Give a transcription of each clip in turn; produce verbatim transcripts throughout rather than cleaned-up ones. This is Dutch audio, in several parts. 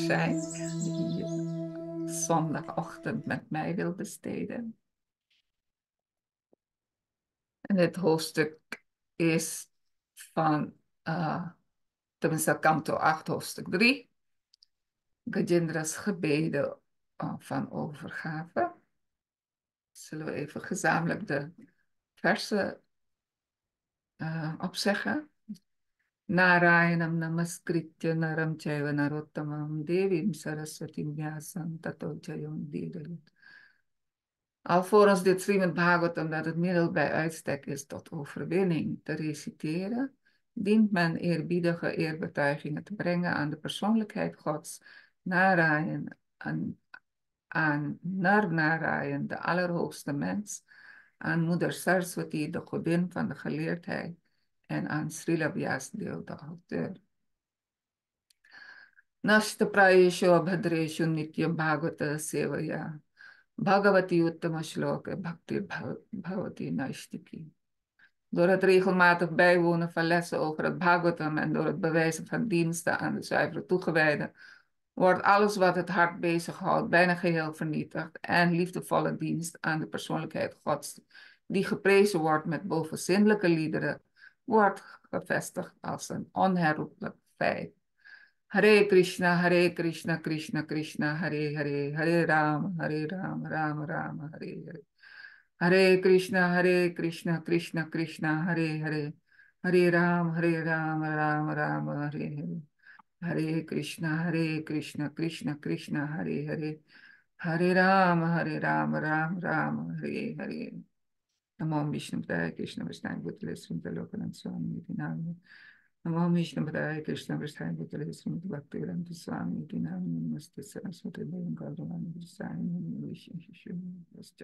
zijn, die zondagochtend met mij wil besteden. En dit hoofdstuk is van, uh, tenminste, kanto acht, hoofdstuk drie. Gajendra's gebeden uh, van overgave. Zullen we even gezamenlijk de versen uh, opzeggen? Narayanam namaskritya naram chaiva narottamam devim saraswatim vyasam tato jayam didalut. Alvorens dit Srimad Bhagavatam, dat het middel bij uitstek is tot overwinning, te reciteren, dient men eerbiedige eerbetuigingen te brengen aan de persoonlijkheid Gods, Narayan, aan, aan Nar Narayan, de allerhoogste mens, aan moeder Saraswati, de godin van de geleerdheid, en aan Srila Vyasdeva, de auteur. Nashta prayesho bhadresho nityam bhagavata sevaya. Bhagavati uttama shloka bhakti bhavati naistiki. Door het regelmatig bijwonen van lessen over het Bhagavatam en door het bewijzen van diensten aan de zuivere toegewijden, wordt alles wat het hart bezighoudt bijna geheel vernietigd en liefdevolle dienst aan de persoonlijkheid Gods, die geprezen wordt met bovenzinnelijke liederen, wordt gevestigd als een onherroepelijk feit. Hare Krishna, Hare Krishna, Krishna Krishna, Hare Hare, Hare Rama, Hare Rama, Rama Rama, Hare Hare. Hare Krishna, Hare Krishna, Krishna Krishna, Hare Hare, Hare Rama, Hare Rama, Rama Rama, Hare Hare. Hare Krishna, Hare Krishna, Krishna Krishna, Hare Hare, Hare Rama, Hare Rama, Rama Rama, Hare Hare. Namo Vishnu Padaya Krishna Vishnu Bhutale Srimati Lokananda Swami Iti Namah. Namo Vishnu Padaya Krishna Vishnu Bhutale Srimati Bhaktivedanta Swami Iti Namah. Namaste Saraswati Devi Gauravani Vishnu Vishnu Shishyu Vishnu.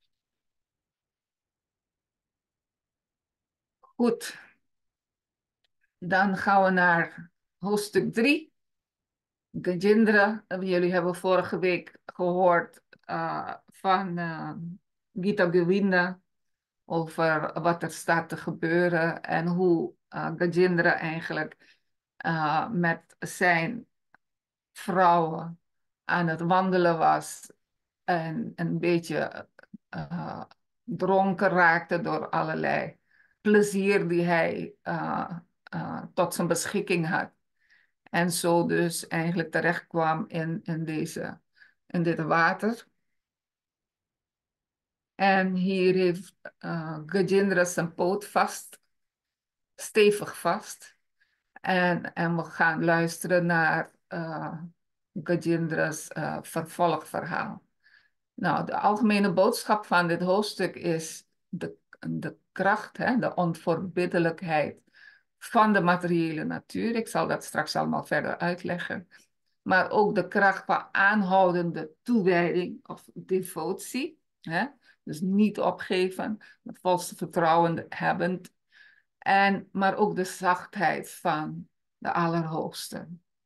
Goed, dan gaan we naar hoofdstuk drie. Gajendra, jullie hebben vorige week gehoord uh, van uh, Gita Govinda over wat er staat te gebeuren en hoe uh, Gajendra eigenlijk uh, met zijn vrouwen aan het wandelen was en een beetje uh, dronken raakte door allerlei plezier die hij uh, uh, tot zijn beschikking had. En zo dus eigenlijk terecht kwam in, in, deze, in dit water. En hier heeft uh, Gajendra zijn poot vast, stevig vast. En, en we gaan luisteren naar uh, Gajendra's uh, vervolgverhaal. Nou, de algemene boodschap van dit hoofdstuk is de, de kracht, hè, de onverbiddelijkheid van de materiële natuur. Ik zal dat straks allemaal verder uitleggen. Maar ook de kracht van aanhoudende toewijding of devotie. Hè? Dus niet opgeven, het volste vertrouwen hebbend. En, maar ook de zachtheid van de Allerhoogste.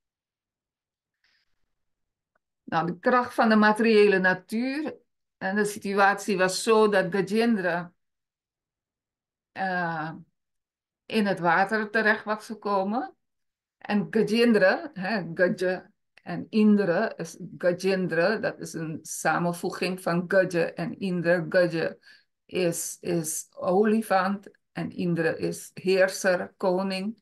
Nou, de kracht van de materiële natuur. En de situatie was zo dat Gajendra uh, in het water terecht was gekomen. En Gajendra, hè, Gaja en Indra, is Gajendra, dat is een samenvoeging van Gaja en Indra. Gaja is, is olifant en Indra is heerser, koning.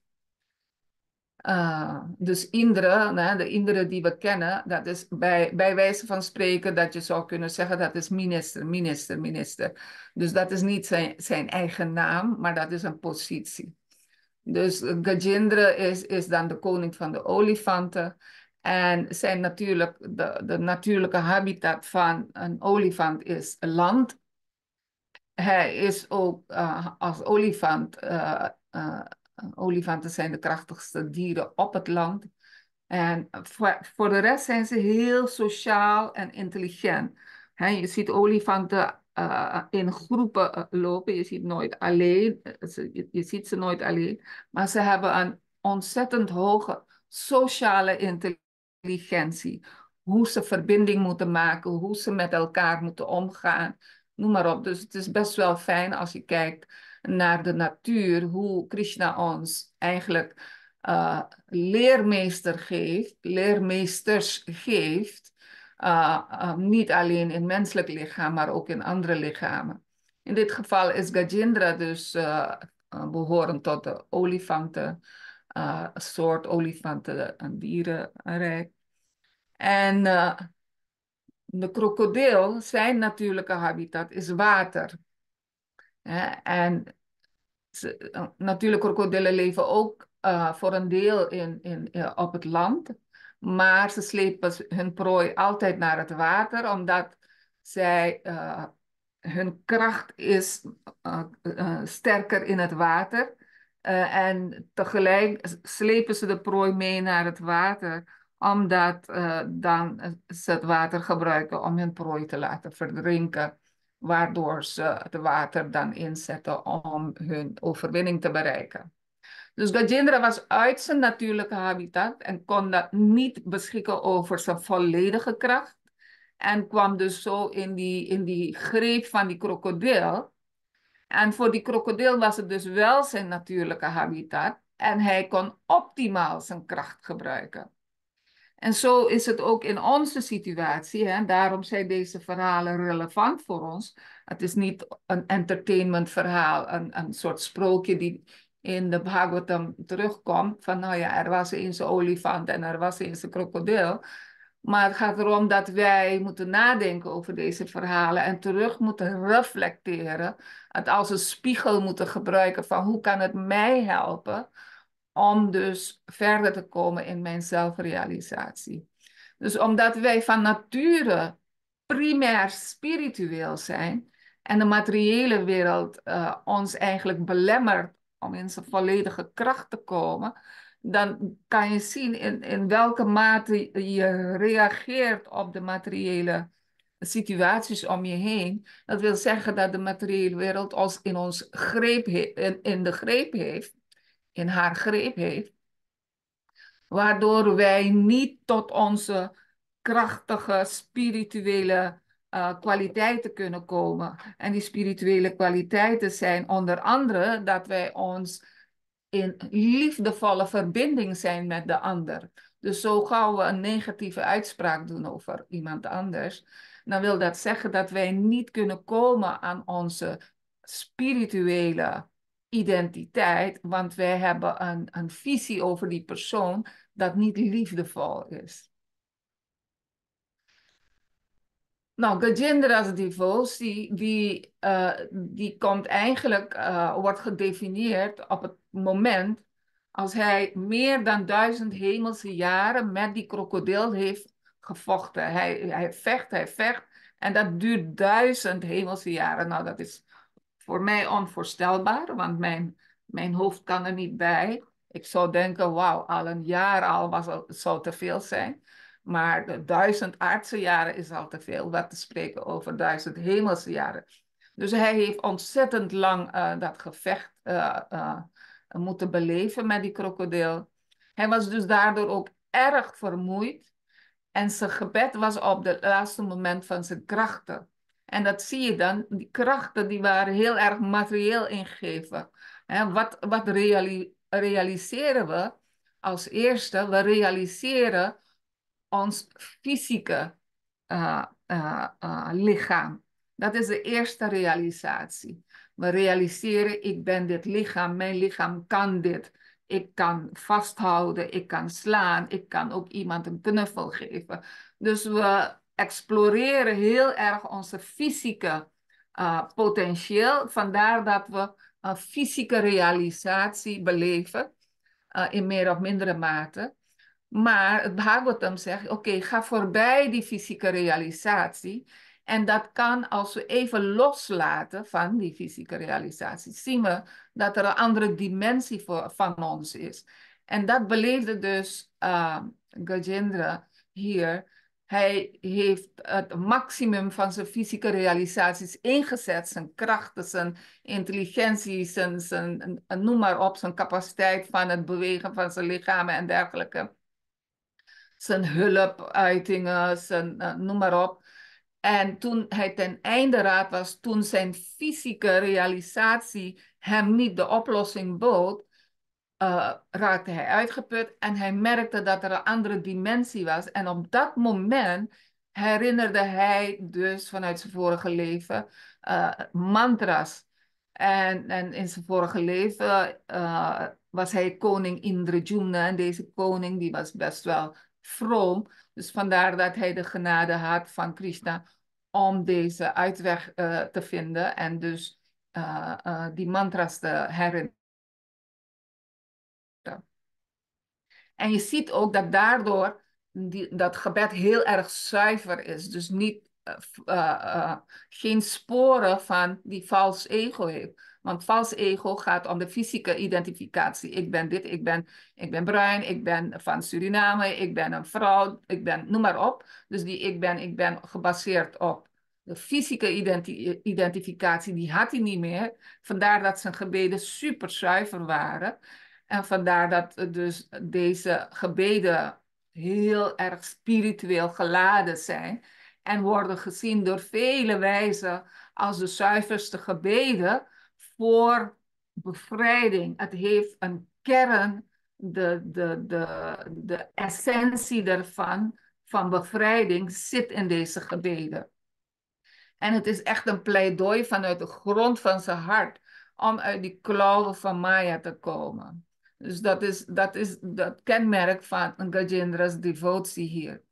Uh, dus Indra, né, de Indra die we kennen, dat is bij, bij wijze van spreken dat je zou kunnen zeggen dat is minister, minister, minister. Dus dat is niet zijn, zijn eigen naam, maar dat is een positie. Dus Gajendra is, is dan de koning van de olifanten. En zijn natuurlijk, de, de natuurlijke habitat van een olifant is land. Hij is ook uh, als olifant... Uh, uh, Olifanten zijn de krachtigste dieren op het land. En voor, voor de rest zijn ze heel sociaal en intelligent. He, je ziet olifanten uh, in groepen uh, lopen. Je ziet nooit alleen. Je, je ziet ze nooit alleen. Maar ze hebben een ontzettend hoge sociale intelligentie. Hoe ze verbinding moeten maken. Hoe ze met elkaar moeten omgaan. Noem maar op. Dus het is best wel fijn als je kijkt naar de natuur, hoe Krishna ons eigenlijk uh, leermeester geeft, leermeesters geeft, uh, uh, niet alleen in menselijk lichaam, maar ook in andere lichamen. In dit geval is Gajendra dus uh, uh, behorend tot de olifanten, uh, een soort olifanten en dierenrijk. En uh, de krokodil, zijn natuurlijke habitat is water. Hè? En ze, natuurlijk, krokodillen leven ook uh, voor een deel in, in, uh, op het land. Maar ze slepen hun prooi altijd naar het water, omdat zij, uh, hun kracht is uh, uh, sterker in het water. Uh, en tegelijk slepen ze de prooi mee naar het water, omdat uh, dan ze het water gebruiken om hun prooi te laten verdrinken, waardoor ze het water dan inzetten om hun overwinning te bereiken. Dus Gajendra was uit zijn natuurlijke habitat en kon dat niet beschikken over zijn volledige kracht. En kwam dus zo in die, in die greep van die krokodil. En voor die krokodil was het dus wel zijn natuurlijke habitat. En hij kon optimaal zijn kracht gebruiken. En zo is het ook in onze situatie. Hè? Daarom zijn deze verhalen relevant voor ons. Het is niet een entertainment verhaal, een, een soort sprookje die in de Bhagavatam terugkomt. Van nou ja, er was eens een olifant en er was eens een krokodil. Maar het gaat erom dat wij moeten nadenken over deze verhalen en terug moeten reflecteren. Het als een spiegel moeten gebruiken van hoe kan het mij helpen om dus verder te komen in mijn zelfrealisatie. Dus omdat wij van nature primair spiritueel zijn en de materiële wereld uh, ons eigenlijk belemmert om in zijn volledige kracht te komen, dan kan je zien in, in welke mate je reageert op de materiële situaties om je heen. Dat wil zeggen dat de materiële wereld ons in, ons greep in, in de greep heeft, in haar greep heeft, waardoor wij niet tot onze krachtige spirituele uh, kwaliteiten kunnen komen. En die spirituele kwaliteiten zijn onder andere dat wij ons in liefdevolle verbinding zijn met de ander. Dus zo gauw we een negatieve uitspraak doen over iemand anders, dan wil dat zeggen dat wij niet kunnen komen aan onze spirituele identiteit, want wij hebben een, een visie over die persoon dat niet liefdevol is. Nou, Gajendra's devotie, die, uh, die komt eigenlijk, uh, wordt gedefinieerd op het moment als hij meer dan duizend hemelse jaren met die krokodil heeft gevochten. Hij, hij vecht, hij vecht en dat duurt duizend hemelse jaren. Nou, dat is voor mij onvoorstelbaar, want mijn, mijn hoofd kan er niet bij. Ik zou denken, wauw, al een jaar al was het, zou te veel zijn. Maar de duizend aardse jaren is al te veel, wat te spreken over duizend hemelse jaren. Dus hij heeft ontzettend lang uh, dat gevecht uh, uh, moeten beleven met die krokodil. Hij was dus daardoor ook erg vermoeid. En zijn gebed was op het laatste moment van zijn krachten. En dat zie je dan, die krachten die waren heel erg materieel ingegeven. Hè, wat wat reali realiseren we als eerste? We realiseren ons fysieke uh, uh, uh, lichaam. Dat is de eerste realisatie. We realiseren, ik ben dit lichaam, mijn lichaam kan dit. Ik kan vasthouden, ik kan slaan, ik kan ook iemand een knuffel geven. Dus we exploreren heel erg onze fysieke uh, potentieel. Vandaar dat we een fysieke realisatie beleven, uh, in meer of mindere mate. Maar het Bhagavatam zegt, oké, okay, ga voorbij die fysieke realisatie. En dat kan, als we even loslaten van die fysieke realisatie, zien we dat er een andere dimensie voor, van ons is. En dat beleefde dus uh, Gajendra hier. Hij heeft het maximum van zijn fysieke realisaties ingezet, zijn krachten, zijn intelligentie, zijn, zijn, noem maar op, zijn capaciteit van het bewegen van zijn lichaam en dergelijke. Zijn hulpuitingen, zijn, uh, noem maar op. En toen hij ten einde raad was, toen zijn fysieke realisatie hem niet de oplossing bood, uh, raakte hij uitgeput en hij merkte dat er een andere dimensie was. En op dat moment herinnerde hij dus vanuit zijn vorige leven uh, mantra's. En, en in zijn vorige leven uh, was hij koning Indrajumna. En deze koning die was best wel vroom. Dus vandaar dat hij de genade had van Krishna om deze uitweg uh, te vinden. En dus uh, uh, die mantra's te herinneren. En je ziet ook dat daardoor die, dat gebed heel erg zuiver is. Dus niet, uh, uh, geen sporen van die vals ego heeft. Want vals ego gaat om de fysieke identificatie. Ik ben dit, ik ben, ik ben bruin, ik ben van Suriname, ik ben een vrouw, ik ben, noem maar op. Dus die ik ben, ik ben gebaseerd op de fysieke identi identificatie, die had hij niet meer. Vandaar dat zijn gebeden super zuiver waren. En vandaar dat dus deze gebeden heel erg spiritueel geladen zijn en worden gezien door vele wijzen als de zuiverste gebeden voor bevrijding. Het heeft een kern, de, de, de, de essentie daarvan, van bevrijding, zit in deze gebeden. En het is echt een pleidooi vanuit de grond van zijn hart om uit die klauwen van Maya te komen. Dus dat is dat, is dat kenmerk van Gajendra's devotie hier.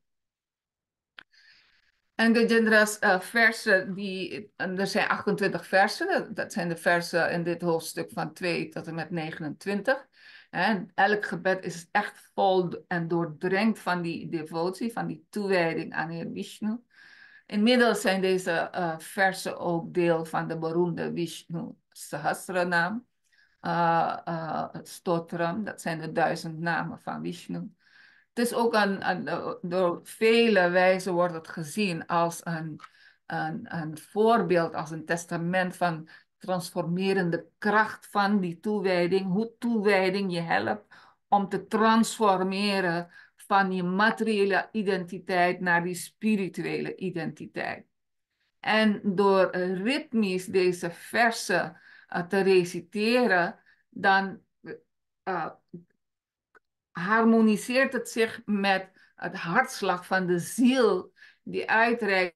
En Gajendra's uh, versen, die, er zijn achtentwintig versen, dat, dat zijn de versen in dit hoofdstuk van twee tot en met negenentwintig. En elk gebed is echt vol en doordrenkt van die devotie, van die toewijding aan Heer Vishnu. Inmiddels zijn deze uh, versen ook deel van de beroemde Vishnu Sahasranam, uh, uh, Stotram, dat zijn de duizend namen van Vishnu. Het is ook een, een, door vele wijzen wordt het gezien als een, een, een voorbeeld, als een testament van transformerende kracht van die toewijding, hoe toewijding je helpt om te transformeren van je materiële identiteit naar die spirituele identiteit. En door ritmisch deze versen uh, te reciteren, dan uh, harmoniseert het zich met het hartslag van de ziel die uitreikt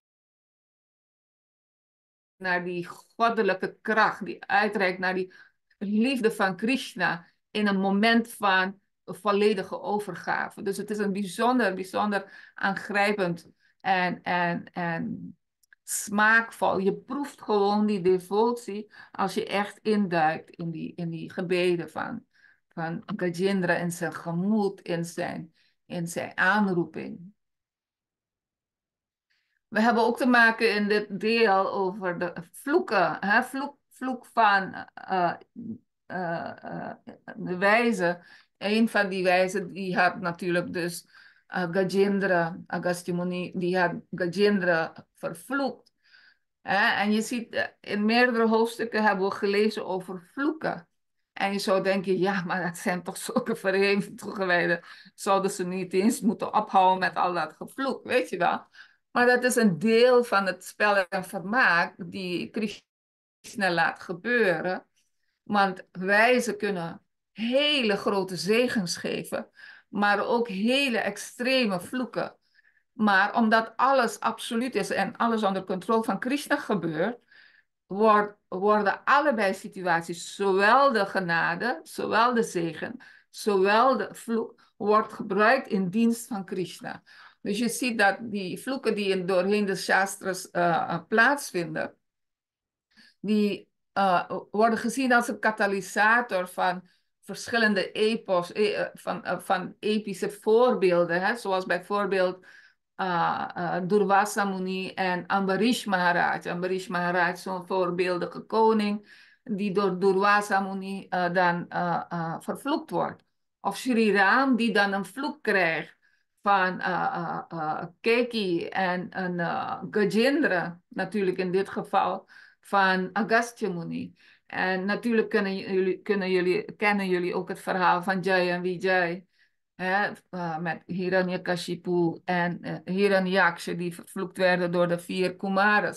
naar die goddelijke kracht, die uitreikt naar die liefde van Krishna in een moment van volledige overgave. Dus het is een bijzonder, bijzonder aangrijpend en, en, en smaakvol. Je proeft gewoon die devotie als je echt induikt in die, in die gebeden van, van Gajendra, in zijn gemoed, in zijn, in zijn aanroeping. We hebben ook te maken in dit deel over de vloeken. Hè? Vloek, vloek van uh, uh, uh, de wijze. Een van die wijzen die had natuurlijk dus uh, Gajendra, Agastya Muni, die had Gajendra vervloekt. Hè? En je ziet, uh, in meerdere hoofdstukken hebben we gelezen over vloeken. En je zou denken, ja, maar dat zijn toch zulke verheven toegewijden. Zouden ze niet eens moeten ophouden met al dat gevloek, weet je wel? Maar dat is een deel van het spel en vermaak die Krishna laat gebeuren. Want wijzen kunnen hele grote zegens geven, maar ook hele extreme vloeken. Maar omdat alles absoluut is en alles onder controle van Krishna gebeurt, wordt, worden allebei situaties, zowel de genade, zowel de zegen, zowel de vloek, wordt gebruikt in dienst van Krishna. Dus je ziet dat die vloeken die in, doorheen de shastras uh, plaatsvinden, die uh, worden gezien als een katalysator van verschillende epos, e van, uh, van epische voorbeelden, hè? Zoals bijvoorbeeld uh, uh, Durvasa Muni en Ambarish Maharaj. Ambarish Maharaj, zo'n voorbeeldige koning, die door Durvasa Muni uh, dan uh, uh, vervloekt wordt. Of Sri Ram, die dan een vloek krijgt van uh, uh, uh, Keki en een uh, Gajendra, natuurlijk in dit geval, van Agastya Muni. En natuurlijk kunnen jullie, kunnen jullie, kennen jullie ook het verhaal van Jai en Vijay. Hè, uh, met Hiranyakashipu en uh, Hiranyaksha, die vervloekt werden door de vier Kumaras.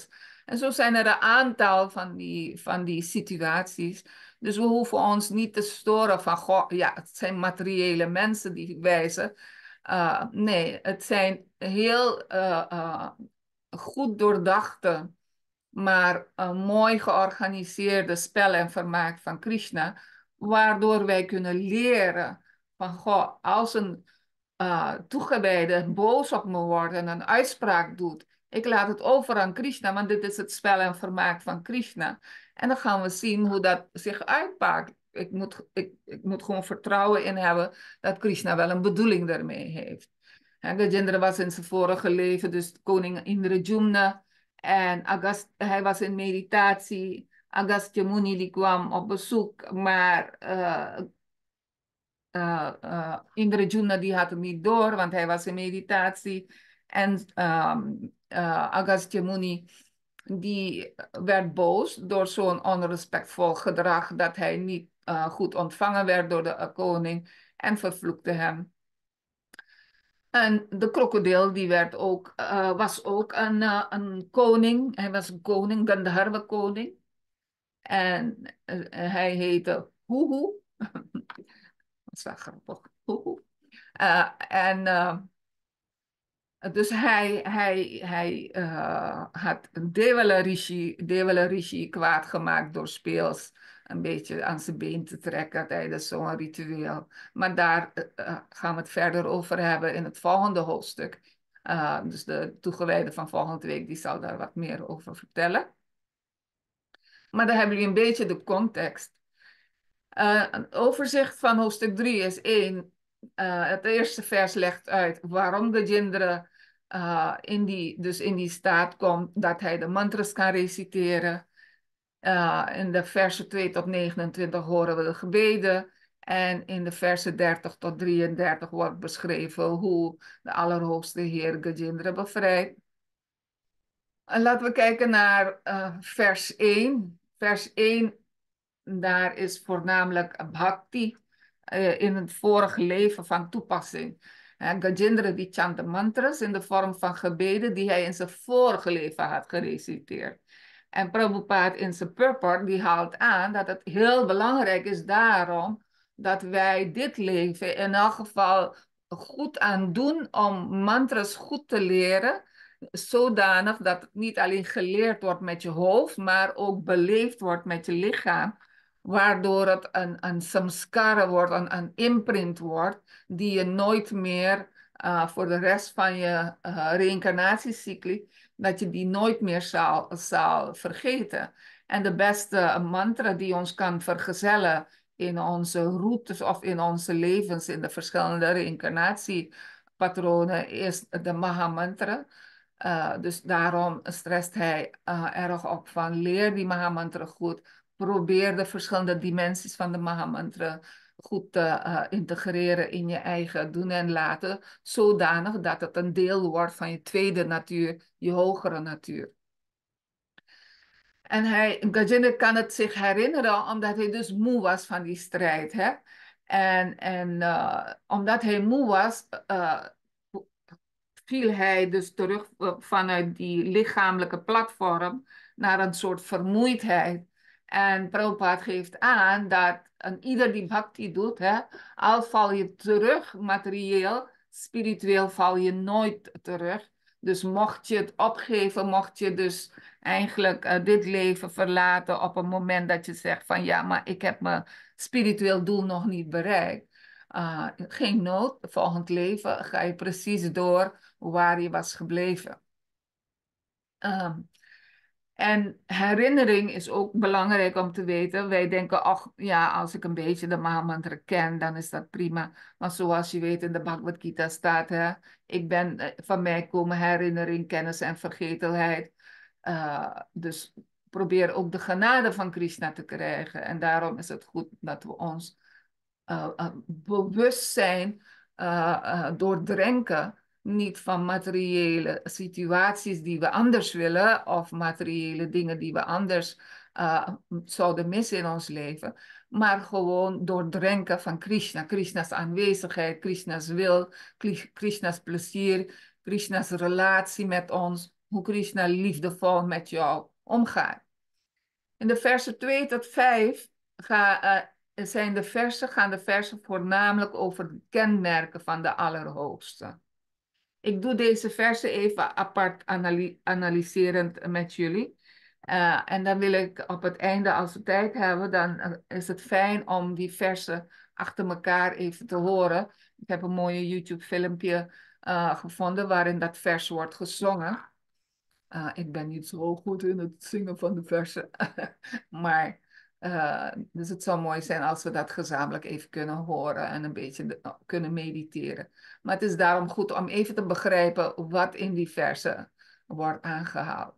En zo zijn er een aantal van die, van die situaties. Dus we hoeven ons niet te storen van, goh, ja, het zijn materiële mensen die wijzen. Uh, nee, het zijn heel uh, uh, goed doordachte, maar uh, mooi georganiseerde spellen en vermaak van Krishna, waardoor wij kunnen leren van, goh, als een uh, toegewijde boos op me wordt en een uitspraak doet, ik laat het over aan Krishna, want dit is het spel en vermaak van Krishna. En dan gaan we zien hoe dat zich uitpakt. Ik moet, ik, ik moet gewoon vertrouwen in hebben dat Krishna wel een bedoeling daarmee heeft. En Gajendra was in zijn vorige leven dus koning Indrajumna. En Agast, hij was in meditatie. Agastya Muni die kwam op bezoek, maar uh, uh, uh, Indrajumna die had het niet door, want hij was in meditatie. En um, uh, Agastya Muni die werd boos door zo'n onrespectvol gedrag dat hij niet uh, goed ontvangen werd door de uh, koning en vervloekte hem. En de krokodil die werd ook, uh, was ook een, uh, een koning. Hij was een koning, Gandharva koning. En uh, hij heette Huhu. Dat is wel grappig. Huhu. Uh, en uh, dus hij, hij, hij uh, had Devala Rishi, Devala Rishi kwaad gemaakt door speels een beetje aan zijn been te trekken tijdens zo'n ritueel. Maar daar uh, gaan we het verder over hebben in het volgende hoofdstuk. Uh, dus de toegewijde van volgende week die zal daar wat meer over vertellen. Maar dan hebben jullie een beetje de context. Uh, een overzicht van hoofdstuk drie is één. Uh, het eerste vers legt uit waarom Gajendra uh, in, die, dus in die staat komt dat hij de mantras kan reciteren. Uh, in de versen twee tot negenentwintig horen we de gebeden. En in de versen dertig tot drieëndertig wordt beschreven hoe de Allerhoogste Heer Gajendra bevrijdt. En laten we kijken naar uh, vers één. Vers één, daar is voornamelijk bhakti uh, in het vorige leven van toepassing. En Gajendra die chant de mantras in de vorm van gebeden die hij in zijn vorige leven had gereciteerd. En Prabhupada in zijn purport die haalt aan dat het heel belangrijk is daarom dat wij dit leven in elk geval goed aan doen om mantras goed te leren, zodanig dat het niet alleen geleerd wordt met je hoofd, maar ook beleefd wordt met je lichaam, waardoor het een, een samskara wordt, een, een imprint wordt, die je nooit meer uh, voor de rest van je uh, reïncarnatiecycli, dat je die nooit meer zal, zal vergeten. En de beste mantra die ons kan vergezellen in onze routes of in onze levens, in de verschillende reïncarnatiepatronen, is de Mahamantra. Uh, dus daarom stresst hij uh, erg op van leer die Mahamantra goed. Probeer de verschillende dimensies van de Mahamantra goed te uh, integreren in je eigen doen en laten, zodanig dat het een deel wordt van je tweede natuur, je hogere natuur. En hij, Gajendra kan het zich herinneren, omdat hij dus moe was van die strijd. Hè? En, en uh, omdat hij moe was, uh, viel hij dus terug vanuit die lichamelijke platform naar een soort vermoeidheid. En Prabhupada geeft aan dat een ieder die bhakti doet, hè, al val je terug materieel, spiritueel val je nooit terug. Dus mocht je het opgeven, mocht je dus eigenlijk uh, dit leven verlaten op een moment dat je zegt van ja, maar ik heb mijn spiritueel doel nog niet bereikt. Uh, geen nood, volgend leven ga je precies door waar je was gebleven. Um, en herinnering is ook belangrijk om te weten. Wij denken, ach ja, als ik een beetje de Mahamantra ken, dan is dat prima. Maar zoals je weet in de Bhagavad Gita staat, hè, ik ben, van mij komen herinnering, kennis en vergetelheid. Uh, dus probeer ook de genade van Krishna te krijgen. En daarom is het goed dat we ons uh, uh, bewust zijn, uh, uh, doordrenken, niet van materiële situaties die we anders willen of materiële dingen die we anders uh, zouden missen in ons leven, maar gewoon doordrenken van Krishna, Krishna's aanwezigheid, Krishna's wil, Krishna's plezier, Krishna's relatie met ons, hoe Krishna liefdevol met jou omgaat. In de versen twee tot vijf ga, uh, zijn de versen, gaan de versen voornamelijk over de kenmerken van de Allerhoogste. Ik doe deze versen even apart analy analyserend met jullie. Uh, en dan wil ik op het einde, als we tijd hebben, dan is het fijn om die versen achter elkaar even te horen. Ik heb een mooie YouTube filmpje uh, gevonden waarin dat vers wordt gezongen. Uh, ik ben niet zo goed in het zingen van de versen. maar, uh, dus het zou mooi zijn als we dat gezamenlijk even kunnen horen en een beetje de, kunnen mediteren. Maar het is daarom goed om even te begrijpen wat in die versen wordt aangehaald.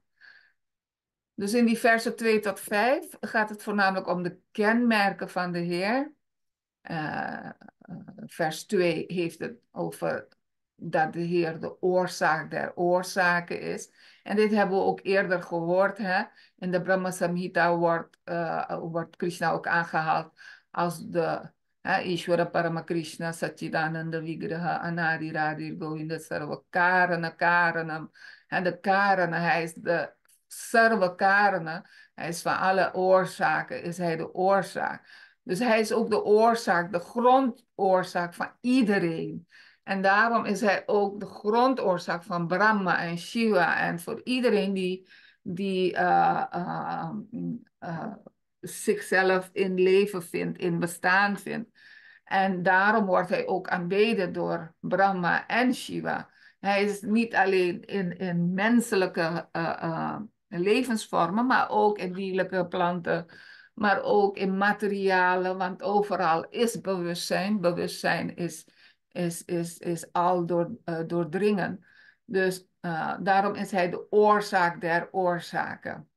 Dus in die versen twee tot vijf gaat het voornamelijk om de kenmerken van de Heer. Uh, vers twee heeft het over dat de Heer de oorzaak der oorzaken is. En dit hebben we ook eerder gehoord. Hè? In de Brahma Samhita wordt, uh, wordt Krishna ook aangehaald als de uh, Ishvara Parama Krishna Satchidananda Vigraha Anadi Radhi Govinda Sarva Karana Karanam. En de Karana, hij is de Sarva Karana, hij is van alle oorzaken, is hij de oorzaak. Dus hij is ook de oorzaak, de grondoorzaak van iedereen. En daarom is hij ook de grondoorzaak van Brahma en Shiva. En voor iedereen die, die uh, uh, uh, zichzelf in leven vindt, in bestaan vindt. En daarom wordt hij ook aanbeden door Brahma en Shiva. Hij is niet alleen in, in menselijke uh, uh, levensvormen, maar ook in dierlijke planten. Maar ook in materialen, want overal is bewustzijn. Bewustzijn is, is, is, is al door, uh, doordringen. Dus uh, daarom is hij de oorzaak der oorzaken.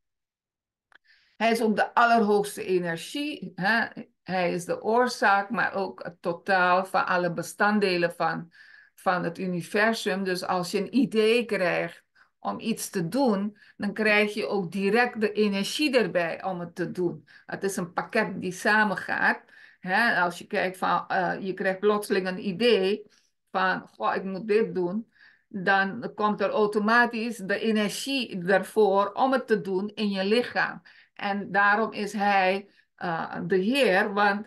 Hij is ook de allerhoogste energie. Hè? Hij is de oorzaak, maar ook het totaal van alle bestanddelen van, van het universum. Dus als je een idee krijgt om iets te doen, dan krijg je ook direct de energie erbij om het te doen. Het is een pakket die samengaat. Hè? Als je kijkt van, uh, je krijgt plotseling een idee van, goh, ik moet dit doen. Dan komt er automatisch de energie ervoor om het te doen in je lichaam. En daarom is hij uh, de Heer, want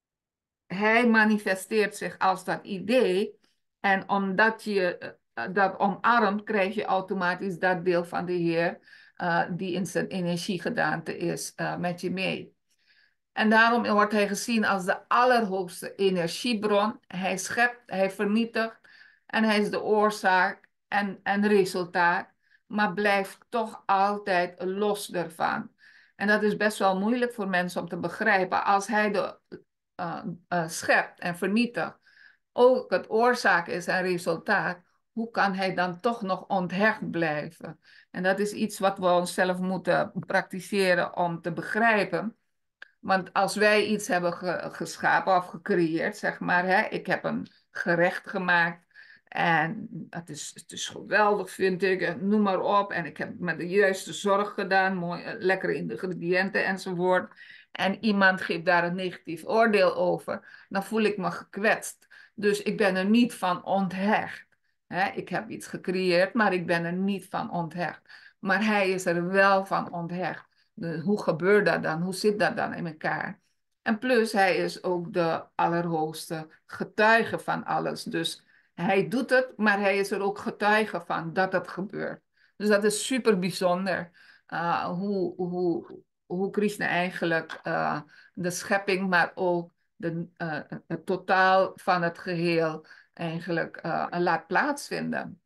hij manifesteert zich als dat idee. En omdat je uh, dat omarmt, krijg je automatisch dat deel van de Heer, uh, die in zijn energiegedaante is, uh, met je mee. En daarom wordt hij gezien als de allerhoogste energiebron. Hij schept, hij vernietigt en hij is de oorzaak en, en resultaat, maar blijft toch altijd los ervan. En dat is best wel moeilijk voor mensen om te begrijpen. Als hij de uh, uh, schept en vernietigt, ook het oorzaak is en resultaat, hoe kan hij dan toch nog onthecht blijven? En dat is iets wat we onszelf moeten praktiseren om te begrijpen. Want als wij iets hebben ge geschapen of gecreëerd, zeg maar, hè, ik heb een gerecht gemaakt en het is, het is geweldig, vind ik, noem maar op. En ik heb het met de juiste zorg gedaan, mooi, lekkere ingrediënten enzovoort. En iemand geeft daar een negatief oordeel over, dan voel ik me gekwetst. Dus ik ben er niet van onthecht. Hè, ik heb iets gecreëerd, maar ik ben er niet van onthecht. Maar hij is er wel van onthecht. De, hoe gebeurt dat dan? Hoe zit dat dan in elkaar? En plus, hij is ook de allerhoogste getuige van alles. Dus hij doet het, maar hij is er ook getuige van dat het gebeurt. Dus dat is super bijzonder. Uh, hoe, hoe, hoe Krishna eigenlijk uh, de schepping, maar ook de, uh, het totaal van het geheel eigenlijk uh, laat plaatsvinden.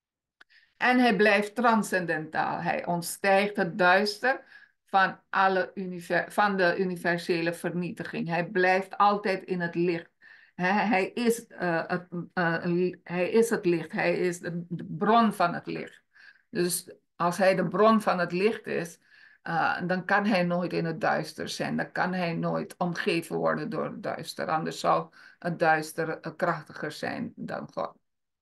En hij blijft transcendentaal. Hij ontstijgt het duister van, alle van de universele vernietiging. Hij blijft altijd in het licht. Hij, hij, is, uh, het, uh, hij is het licht. Hij is de, de bron van het licht. Dus als hij de bron van het licht is, uh, dan kan hij nooit in het duister zijn. Dan kan hij nooit omgeven worden door het duister. Anders zou het duister krachtiger zijn dan God.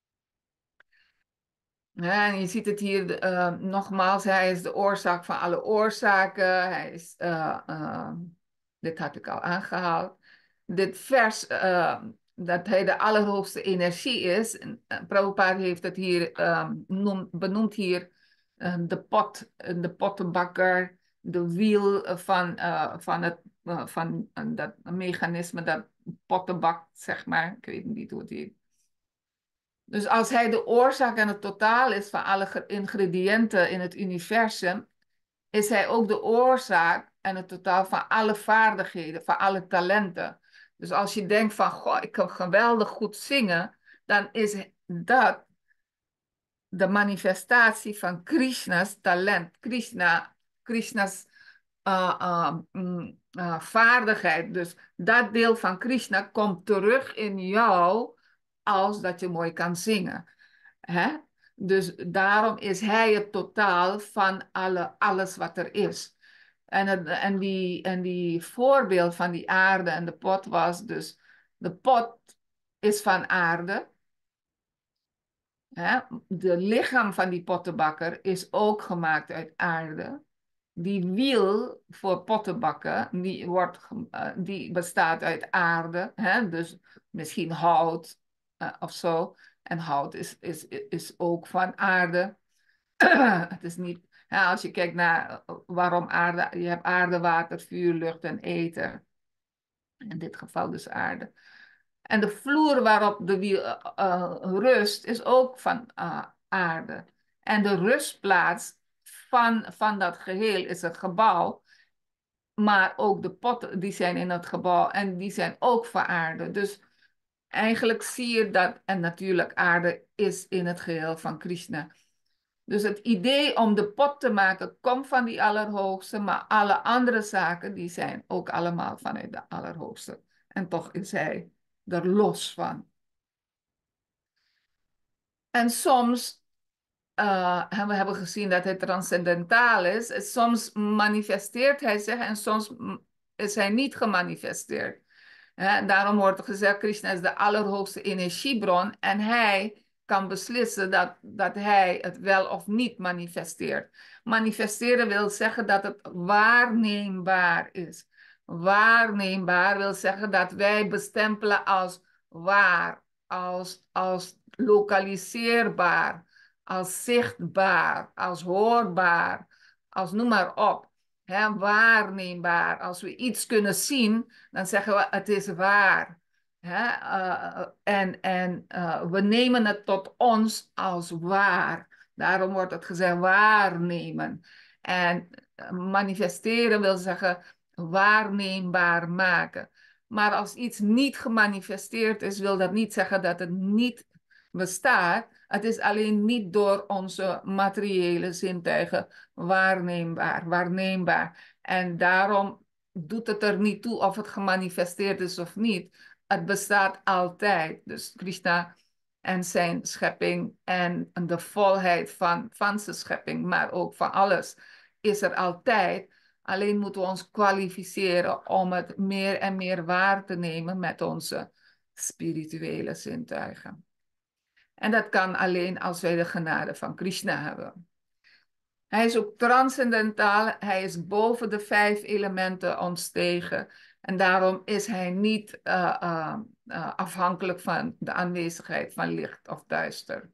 Ja, en je ziet het hier uh, nogmaals, hij is de oorzaak van alle oorzaken. Hij is, uh, uh, dit had ik al aangehaald. Dit vers, uh, dat hij de allerhoogste energie is. En, uh, Prabhupada heeft het hier um, noem, benoemd hier uh, de pot, de pottenbakker, de wiel van, uh, van, het, uh, van uh, dat mechanisme dat potten bakt, zeg maar. Ik weet niet hoe het heet. Dus als hij de oorzaak en het totaal is van alle ingrediënten in het universum, is hij ook de oorzaak en het totaal van alle vaardigheden, van alle talenten. Dus als je denkt van, goh, ik kan geweldig goed zingen, dan is dat de manifestatie van Krishna's talent. Krishna, Krishna's uh, uh, mm, uh, vaardigheid. Dus dat deel van Krishna komt terug in jou als dat je mooi kan zingen. Hè? Dus daarom is hij het totaal van alle, alles wat er is. En, het, en, die, en die voorbeeld van die aarde en de pot was dus, de pot is van aarde. Hè? De lichaam van die pottenbakker is ook gemaakt uit aarde. Die wiel voor pottenbakken, die, wordt, uh, die bestaat uit aarde. Hè? Dus misschien hout uh, of zo. En hout is, is, is ook van aarde. Het is niet, ja, als je kijkt naar waarom aarde, je hebt aarde, water, vuur, lucht en ether. In dit geval dus aarde. En de vloer waarop de wiel uh, uh, rust is ook van uh, aarde. En de rustplaats van, van dat geheel is een gebouw. Maar ook de potten die zijn in het gebouw en die zijn ook van aarde. Dus eigenlijk zie je dat, en natuurlijk aarde is in het geheel van Krishna. Dus het idee om de pot te maken komt van die Allerhoogste, maar alle andere zaken die zijn ook allemaal vanuit de Allerhoogste. En toch is hij er los van. En soms, uh, we hebben gezien dat hij transcendentaal is, soms manifesteert hij zich en soms is hij niet gemanifesteerd. He, daarom wordt er gezegd, Krishna is de allerhoogste energiebron en hij kan beslissen dat, dat hij het wel of niet manifesteert. Manifesteren wil zeggen dat het waarneembaar is. Waarneembaar wil zeggen dat wij bestempelen als waar, als, als lokaliseerbaar, als zichtbaar, als hoorbaar, als noem maar op. He, waarneembaar. Als we iets kunnen zien, dan zeggen we het is waar. He, uh, en en uh, we nemen het tot ons als waar. Daarom wordt het gezegd waarnemen. En manifesteren wil zeggen waarneembaar maken. Maar als iets niet gemanifesteerd is, wil dat niet zeggen dat het niet bestaat. Het is alleen niet door onze materiële zintuigen waarneembaar, waarneembaar. En daarom doet het er niet toe of het gemanifesteerd is of niet. Het bestaat altijd. Dus Krishna en zijn schepping en de volheid van, van zijn schepping, maar ook van alles, is er altijd. Alleen moeten we ons kwalificeren om het meer en meer waar te nemen met onze spirituele zintuigen. En dat kan alleen als wij de genade van Krishna hebben. Hij is ook transcendentaal, hij is boven de vijf elementen ontstegen. En daarom is hij niet uh, uh, uh, afhankelijk van de aanwezigheid van licht of duister.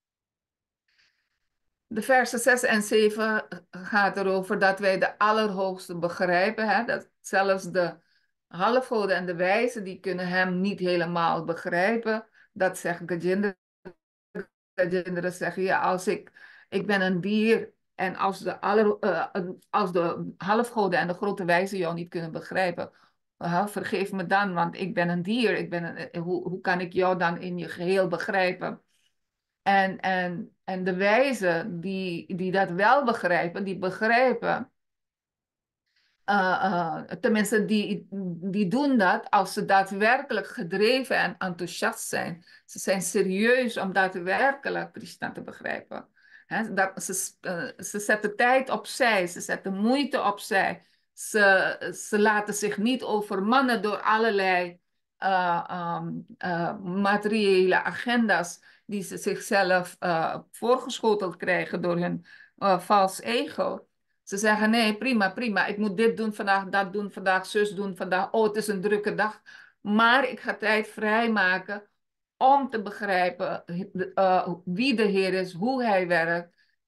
De versen zes en zeven gaat erover dat wij de Allerhoogste begrijpen. Hè? Dat zelfs de halfgoden en de wijzen, die kunnen hem niet helemaal begrijpen. Dat zegt Gajendra. Gajendra zegt, ja, als ik, ik ben een dier en als de, aller, uh, als de halfgoden en de grote wijzen jou niet kunnen begrijpen, uh, vergeef me dan, want ik ben een dier. Ik ben een, hoe, hoe kan ik jou dan in je geheel begrijpen? En, en, en de wijzen die, die dat wel begrijpen, die begrijpen, uh, uh, tenminste die, die doen dat als ze daadwerkelijk gedreven en enthousiast zijn. Ze zijn serieus om daadwerkelijk Krishna te begrijpen. He, dat, ze, uh, ze zetten tijd opzij, ze zetten moeite opzij. Ze, ze laten zich niet overmannen door allerlei uh, um, uh, materiële agenda's die ze zichzelf uh, voorgeschoteld krijgen door hun uh, vals ego. Ze zeggen, nee, prima, prima. Ik moet dit doen vandaag, dat doen vandaag, zus doen vandaag. Oh, het is een drukke dag. Maar ik ga tijd vrijmaken om te begrijpen uh, wie de Heer is, hoe hij werkt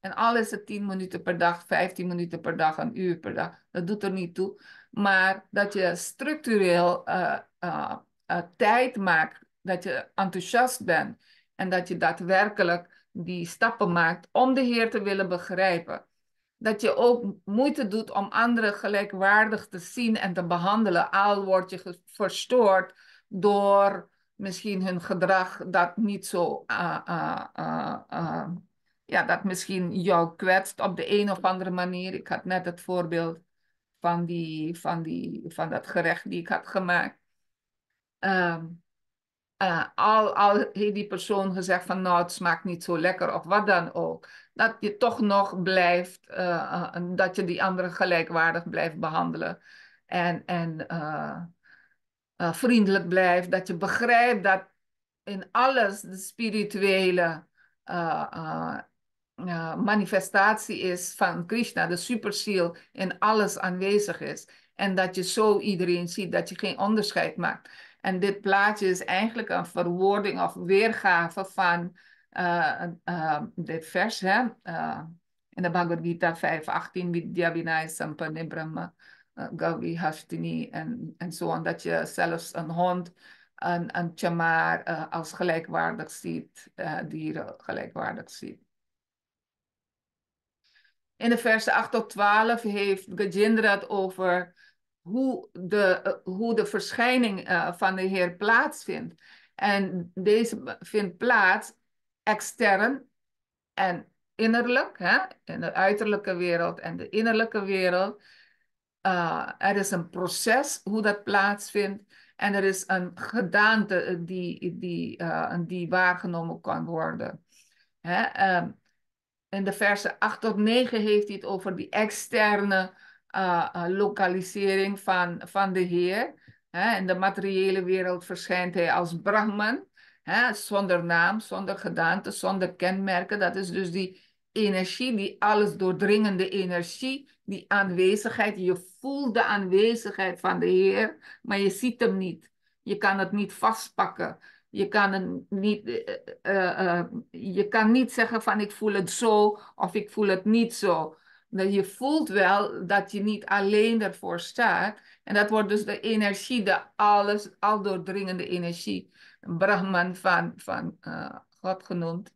En al is het tien minuten per dag, vijftien minuten per dag, een uur per dag. Dat doet er niet toe. Maar dat je structureel uh, uh, uh, tijd maakt. Dat je enthousiast bent. En dat je daadwerkelijk die stappen maakt om de Heer te willen begrijpen. Dat je ook moeite doet om anderen gelijkwaardig te zien en te behandelen. Al word je verstoord door misschien hun gedrag dat niet zo... Uh, uh, uh, uh, ja, dat misschien jou kwetst op de een of andere manier. Ik had net het voorbeeld van, die, van, die, van dat gerecht die ik had gemaakt. Um, uh, al, al heeft die persoon gezegd van nou, het smaakt niet zo lekker of wat dan ook. Dat je toch nog blijft, uh, uh, dat je die anderen gelijkwaardig blijft behandelen. En, en uh, uh, vriendelijk blijft. Dat je begrijpt dat in alles de spirituele uh, uh, uh, manifestatie is van Krishna, de superziel, in alles aanwezig is. En dat je zo iedereen ziet, dat je geen onderscheid maakt. En dit plaatje is eigenlijk een verwoording of weergave van uh, uh, dit vers. Hè? Uh, in de Bhagavad Gita vijf achttien, Vidya Vinay Sampanne Brahma, uh, Gavi Hashtini en, en zo. En dat je zelfs een hond, een, een chamar uh, als gelijkwaardig ziet, uh, dieren gelijkwaardig ziet. In de versen acht tot twaalf heeft Gajendra het over hoe de, uh, hoe de verschijning uh, van de Heer plaatsvindt. En deze vindt plaats extern en innerlijk, hè? In de uiterlijke wereld en de innerlijke wereld. Uh, er is een proces hoe dat plaatsvindt. En er is een gedaante die, die, uh, die waargenomen kan worden. Hè? Um, in de versen acht tot negen heeft hij het over die externe uh, uh, lokalisering van, van de Heer. Hè? In de materiële wereld verschijnt hij als Brahman. Hè? Zonder naam, zonder gedaante, zonder kenmerken. Dat is dus die energie, die alles doordringende energie. Die aanwezigheid. Je voelt de aanwezigheid van de Heer, maar je ziet hem niet. Je kan het niet vastpakken. Je kan, het niet, uh, uh, je kan niet zeggen van ik voel het zo of ik voel het niet zo. Je voelt wel dat je niet alleen ervoor staat. En dat wordt dus de energie, de alles, al doordringende energie. Brahman van, van uh, God genoemd.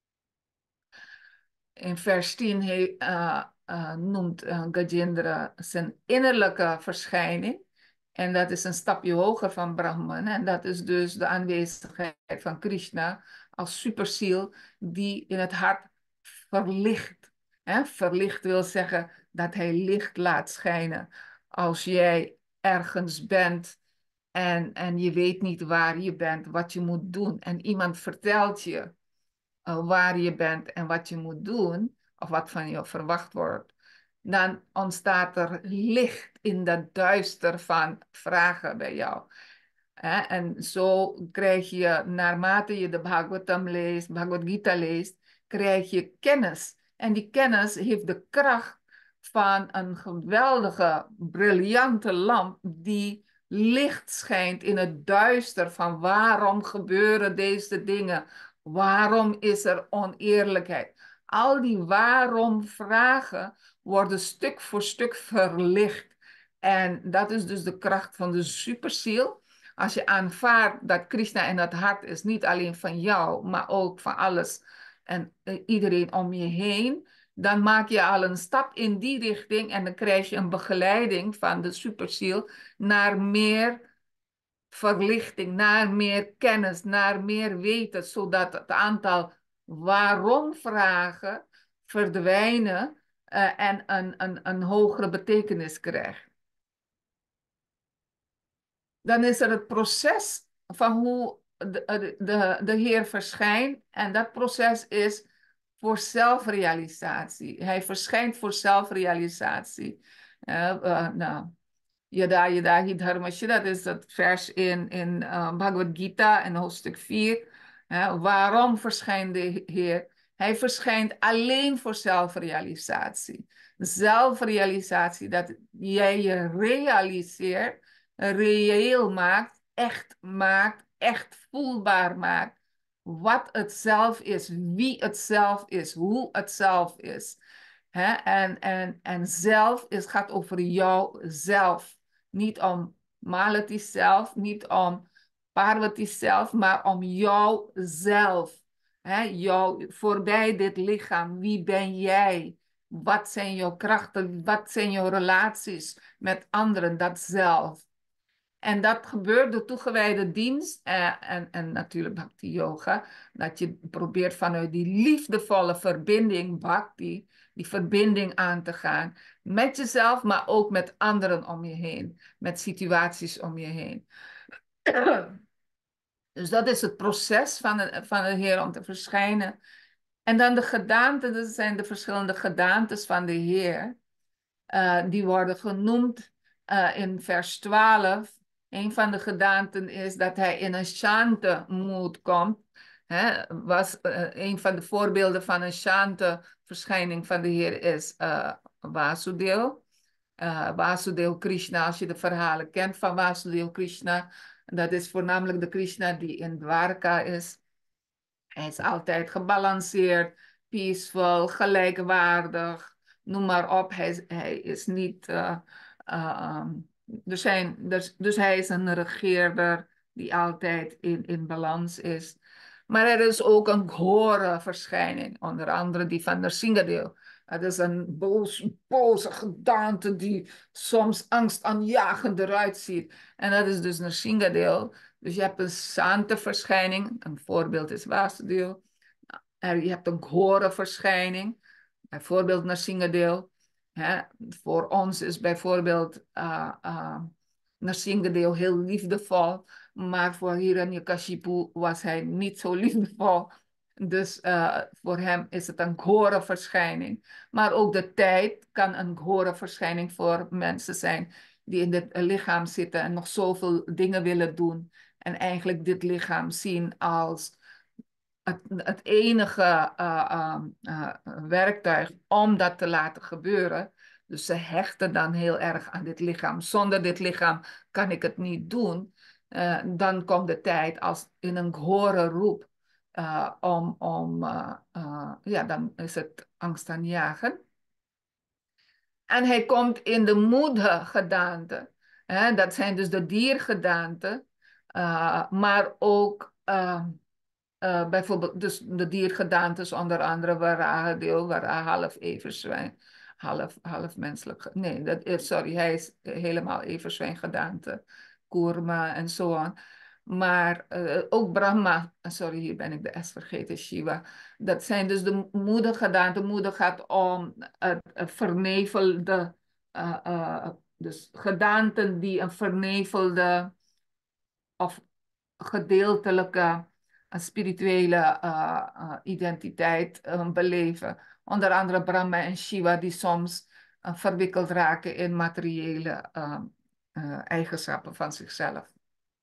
In vers tien he, uh, uh, noemt uh, Gajendra zijn innerlijke verschijning. En dat is een stapje hoger van Brahman. En dat is dus de aanwezigheid van Krishna als superziel die in het hart verlicht. Hè? Verlicht wil zeggen dat hij licht laat schijnen. Als jij ergens bent en, en je weet niet waar je bent, wat je moet doen. En iemand vertelt je uh, waar je bent en wat je moet doen, of wat van je verwacht wordt, dan ontstaat er licht in dat duister van vragen bij jou. Hè? En zo krijg je, naarmate je de Bhagavatam leest, Bhagavad Gita leest, krijg je kennis. En die kennis heeft de kracht van een geweldige, briljante lamp die licht schijnt in het duister van waarom gebeuren deze dingen? Waarom is er oneerlijkheid? Al die waarom vragen worden stuk voor stuk verlicht. En dat is dus de kracht van de superziel. Als je aanvaardt dat Krishna in het hart is, niet alleen van jou, maar ook van alles en iedereen om je heen, dan maak je al een stap in die richting en dan krijg je een begeleiding van de superziel naar meer verlichting, naar meer kennis, naar meer weten, zodat het aantal waarom-vragen verdwijnen uh, en een, een, een hogere betekenis krijgt. Dan is er het proces van hoe de, de, de Heer verschijnt. En dat proces is voor zelfrealisatie. Hij verschijnt voor zelfrealisatie. Uh, uh, nou, Yada Yada Hi Dharmasya, dat is het vers in, in uh, Bhagavad Gita in hoofdstuk vier. Uh, waarom verschijnt de Heer? Hij verschijnt alleen voor zelfrealisatie. Zelfrealisatie, dat jij je realiseert, reëel maakt, echt maakt, echt voelbaar maakt. wat het zelf is, wie het zelf is, hoe het zelf is. Hè? En, en, en zelf is, gaat over jou zelf. Niet om Malati zelf, niet om Parvati zelf, maar om jou zelf. Hè? Jou, voorbij dit lichaam, wie ben jij? Wat zijn jouw krachten? Wat zijn jouw relaties met anderen? Dat zelf. En dat gebeurt door toegewijde dienst eh, en, en natuurlijk bhakti yoga. Dat je probeert vanuit die liefdevolle verbinding, bhakti, die verbinding aan te gaan. Met jezelf, maar ook met anderen om je heen. Met situaties om je heen. Dus dat is het proces van de, van de Heer om te verschijnen. En dan de gedaanten, dat zijn de verschillende gedaantes van de Heer. Uh, die worden genoemd uh, in vers twaalf. Een van de gedaanten is dat hij in een shante moed komt. Hè, was, uh, een van de voorbeelden van een shante verschijning van de Heer is uh, Vasudeva. Uh, Vasudeva Krishna, als je de verhalen kent van Vasudeva Krishna. Dat is voornamelijk de Krishna die in Dwarka is. Hij is altijd gebalanceerd, peaceful, gelijkwaardig, noem maar op. Hij, hij is niet. Uh, uh, um, dus, zijn, dus, dus hij is een regeerder die altijd in, in balans is. Maar er is ook een ghore verschijning, onder andere die van Nrsingadeva. Het is een boos, boze gedaante die soms angstaanjagend eruit ziet. En dat is dus Nrsingadeva. Dus je hebt een sante verschijning, een voorbeeld is Vasudeva. Je hebt een ghore verschijning, bijvoorbeeld Nrsingadeva. Voor ons is bijvoorbeeld uh, uh, Nrsingadeva heel liefdevol, maar voor Hiranyakashipu was hij niet zo liefdevol. Dus uh, voor hem is het een ghore verschijning. Maar ook de tijd kan een ghore verschijning voor mensen zijn die in dit lichaam zitten en nog zoveel dingen willen doen. En eigenlijk dit lichaam zien als het, het enige uh, uh, uh, werktuig om dat te laten gebeuren. Dus ze hechten dan heel erg aan dit lichaam. Zonder dit lichaam kan ik het niet doen. Uh, dan komt de tijd als in een ghore roep. Uh, om, om uh, uh, ja, dan is het angstaanjagen. En hij komt in de moede-gedaante. Dat zijn dus de diergedaanten. Uh, maar ook uh, uh, bijvoorbeeld dus de diergedaantes, onder andere Varaha-deel, Varaha half everzwijn, half, half menselijk. Nee, dat is, sorry, hij is helemaal everzwijngedaante, Kurma en zo aan. Maar uh, ook Brahma, sorry, hier ben ik de S vergeten, Shiva. Dat zijn dus de moedergedaanten. Moeder gaat om het, het vernevelde, uh, uh, dus gedaanten die een vernevelde of gedeeltelijke uh, spirituele uh, uh, identiteit uh, beleven. Onder andere Brahma en Shiva die soms uh, verwikkeld raken in materiële uh, uh, eigenschappen van zichzelf.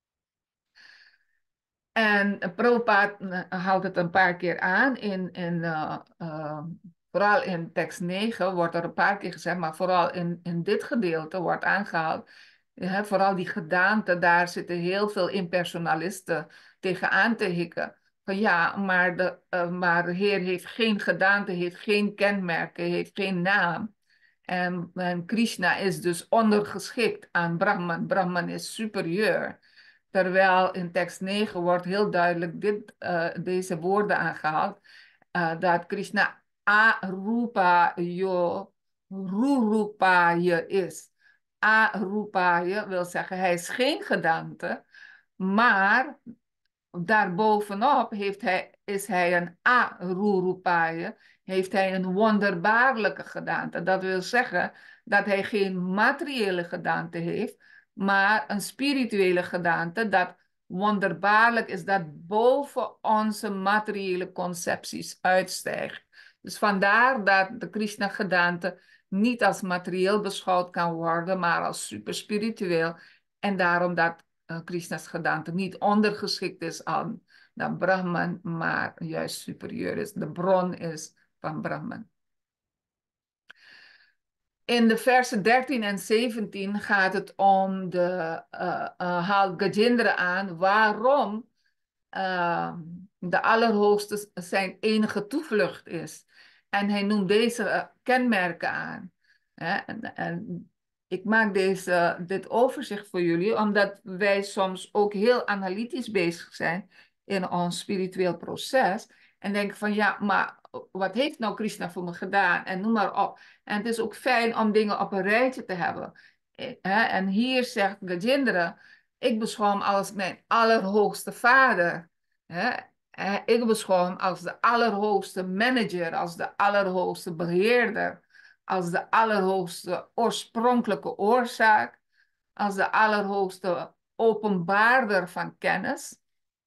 En Prabhupada haalt het een paar keer aan. In, in, uh, uh, vooral in tekst negen wordt er een paar keer gezegd, maar vooral in, in dit gedeelte wordt aangehaald. Ja, vooral die gedaante, daar zitten heel veel impersonalisten tegenaan te hikken. Van ja, maar de, uh, maar de Heer heeft geen gedaante, heeft geen kenmerken, heeft geen naam. En, en Krishna is dus ondergeschikt aan Brahman. Brahman is superieur. Terwijl in tekst negen wordt heel duidelijk dit, uh, deze woorden aangehaald. Uh, dat Krishna arupayo rurupaye is. Arupaye wil zeggen hij is geen gedaante. Maar daarbovenop heeft hij, is hij een arurupaye. Heeft hij een wonderbaarlijke gedaante. Dat wil zeggen dat hij geen materiële gedaante heeft, maar een spirituele gedaante dat wonderbaarlijk is, dat boven onze materiële concepties uitstijgt. Dus vandaar dat de Krishna-gedaante niet als materieel beschouwd kan worden, maar als superspiritueel. En daarom dat uh, Krishna's gedaante niet ondergeschikt is aan de Brahman, maar juist superieur is. De bron is van Brahman. In de versen dertien en zeventien gaat het om de, uh, uh, haalt Gajendra aan waarom uh, de Allerhoogste zijn enige toevlucht is. En hij noemt deze uh, kenmerken aan. Hè? En, en ik maak deze, dit overzicht voor jullie, omdat wij soms ook heel analytisch bezig zijn in ons spiritueel proces. En denken van ja, maar wat heeft nou Krishna voor me gedaan? En noem maar op. En het is ook fijn om dingen op een rijtje te hebben. En hier zegt Gajendra, ik beschouw hem als mijn allerhoogste vader. Ik beschouw hem als de allerhoogste manager, als de allerhoogste beheerder, als de allerhoogste oorspronkelijke oorzaak, als de allerhoogste openbaarder van kennis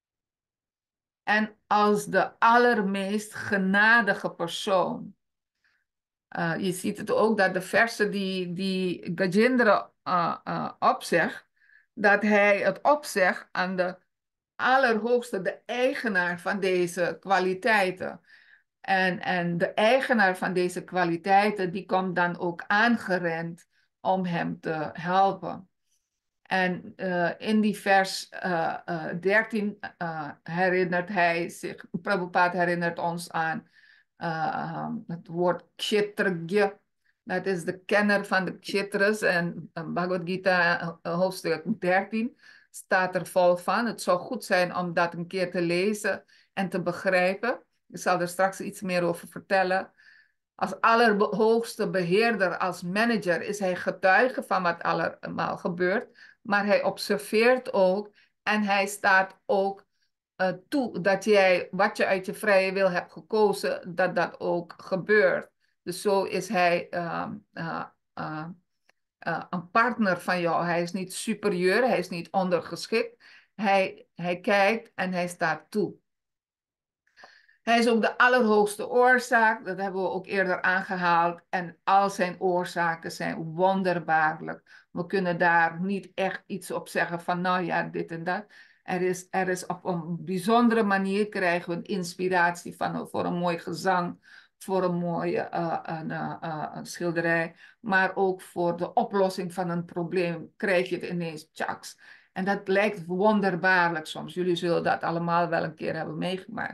en als de allermeest genadige persoon. Uh, je ziet het ook dat de versen die, die Gajendra uh, uh, opzegt, dat hij het opzegt aan de allerhoogste, de eigenaar van deze kwaliteiten. En, en de eigenaar van deze kwaliteiten, die komt dan ook aangerend om hem te helpen. En uh, in die vers uh, uh, dertien uh, herinnert hij zich, Prabhupada herinnert ons aan uh, het woord kshetragya. Dat is de kenner van de kshetras. En uh, Bhagavad Gita uh, hoofdstuk dertien staat er vol van. Het zou goed zijn om dat een keer te lezen en te begrijpen. Ik zal er straks iets meer over vertellen. Als allerhoogste beheerder, als manager, is hij getuige van wat allemaal gebeurt. Maar hij observeert ook en hij staat ook uh, toe dat jij, wat je uit je vrije wil hebt gekozen, dat dat ook gebeurt. Dus zo is hij uh, uh, uh, uh, een partner van jou. Hij is niet superieur, hij is niet ondergeschikt. Hij, hij kijkt en hij staat toe. Hij is ook de allerhoogste oorzaak, dat hebben we ook eerder aangehaald. En al zijn oorzaken zijn wonderbaarlijk. We kunnen daar niet echt iets op zeggen van, nou ja, dit en dat. Er is, er is op een bijzondere manier krijgen we een inspiratie van, voor een mooi gezang, voor een mooie uh, een, uh, uh, een schilderij. Maar ook voor de oplossing van een probleem krijg je het ineens, tjaks. En dat lijkt wonderbaarlijk soms. Jullie zullen dat allemaal wel een keer hebben meegemaakt.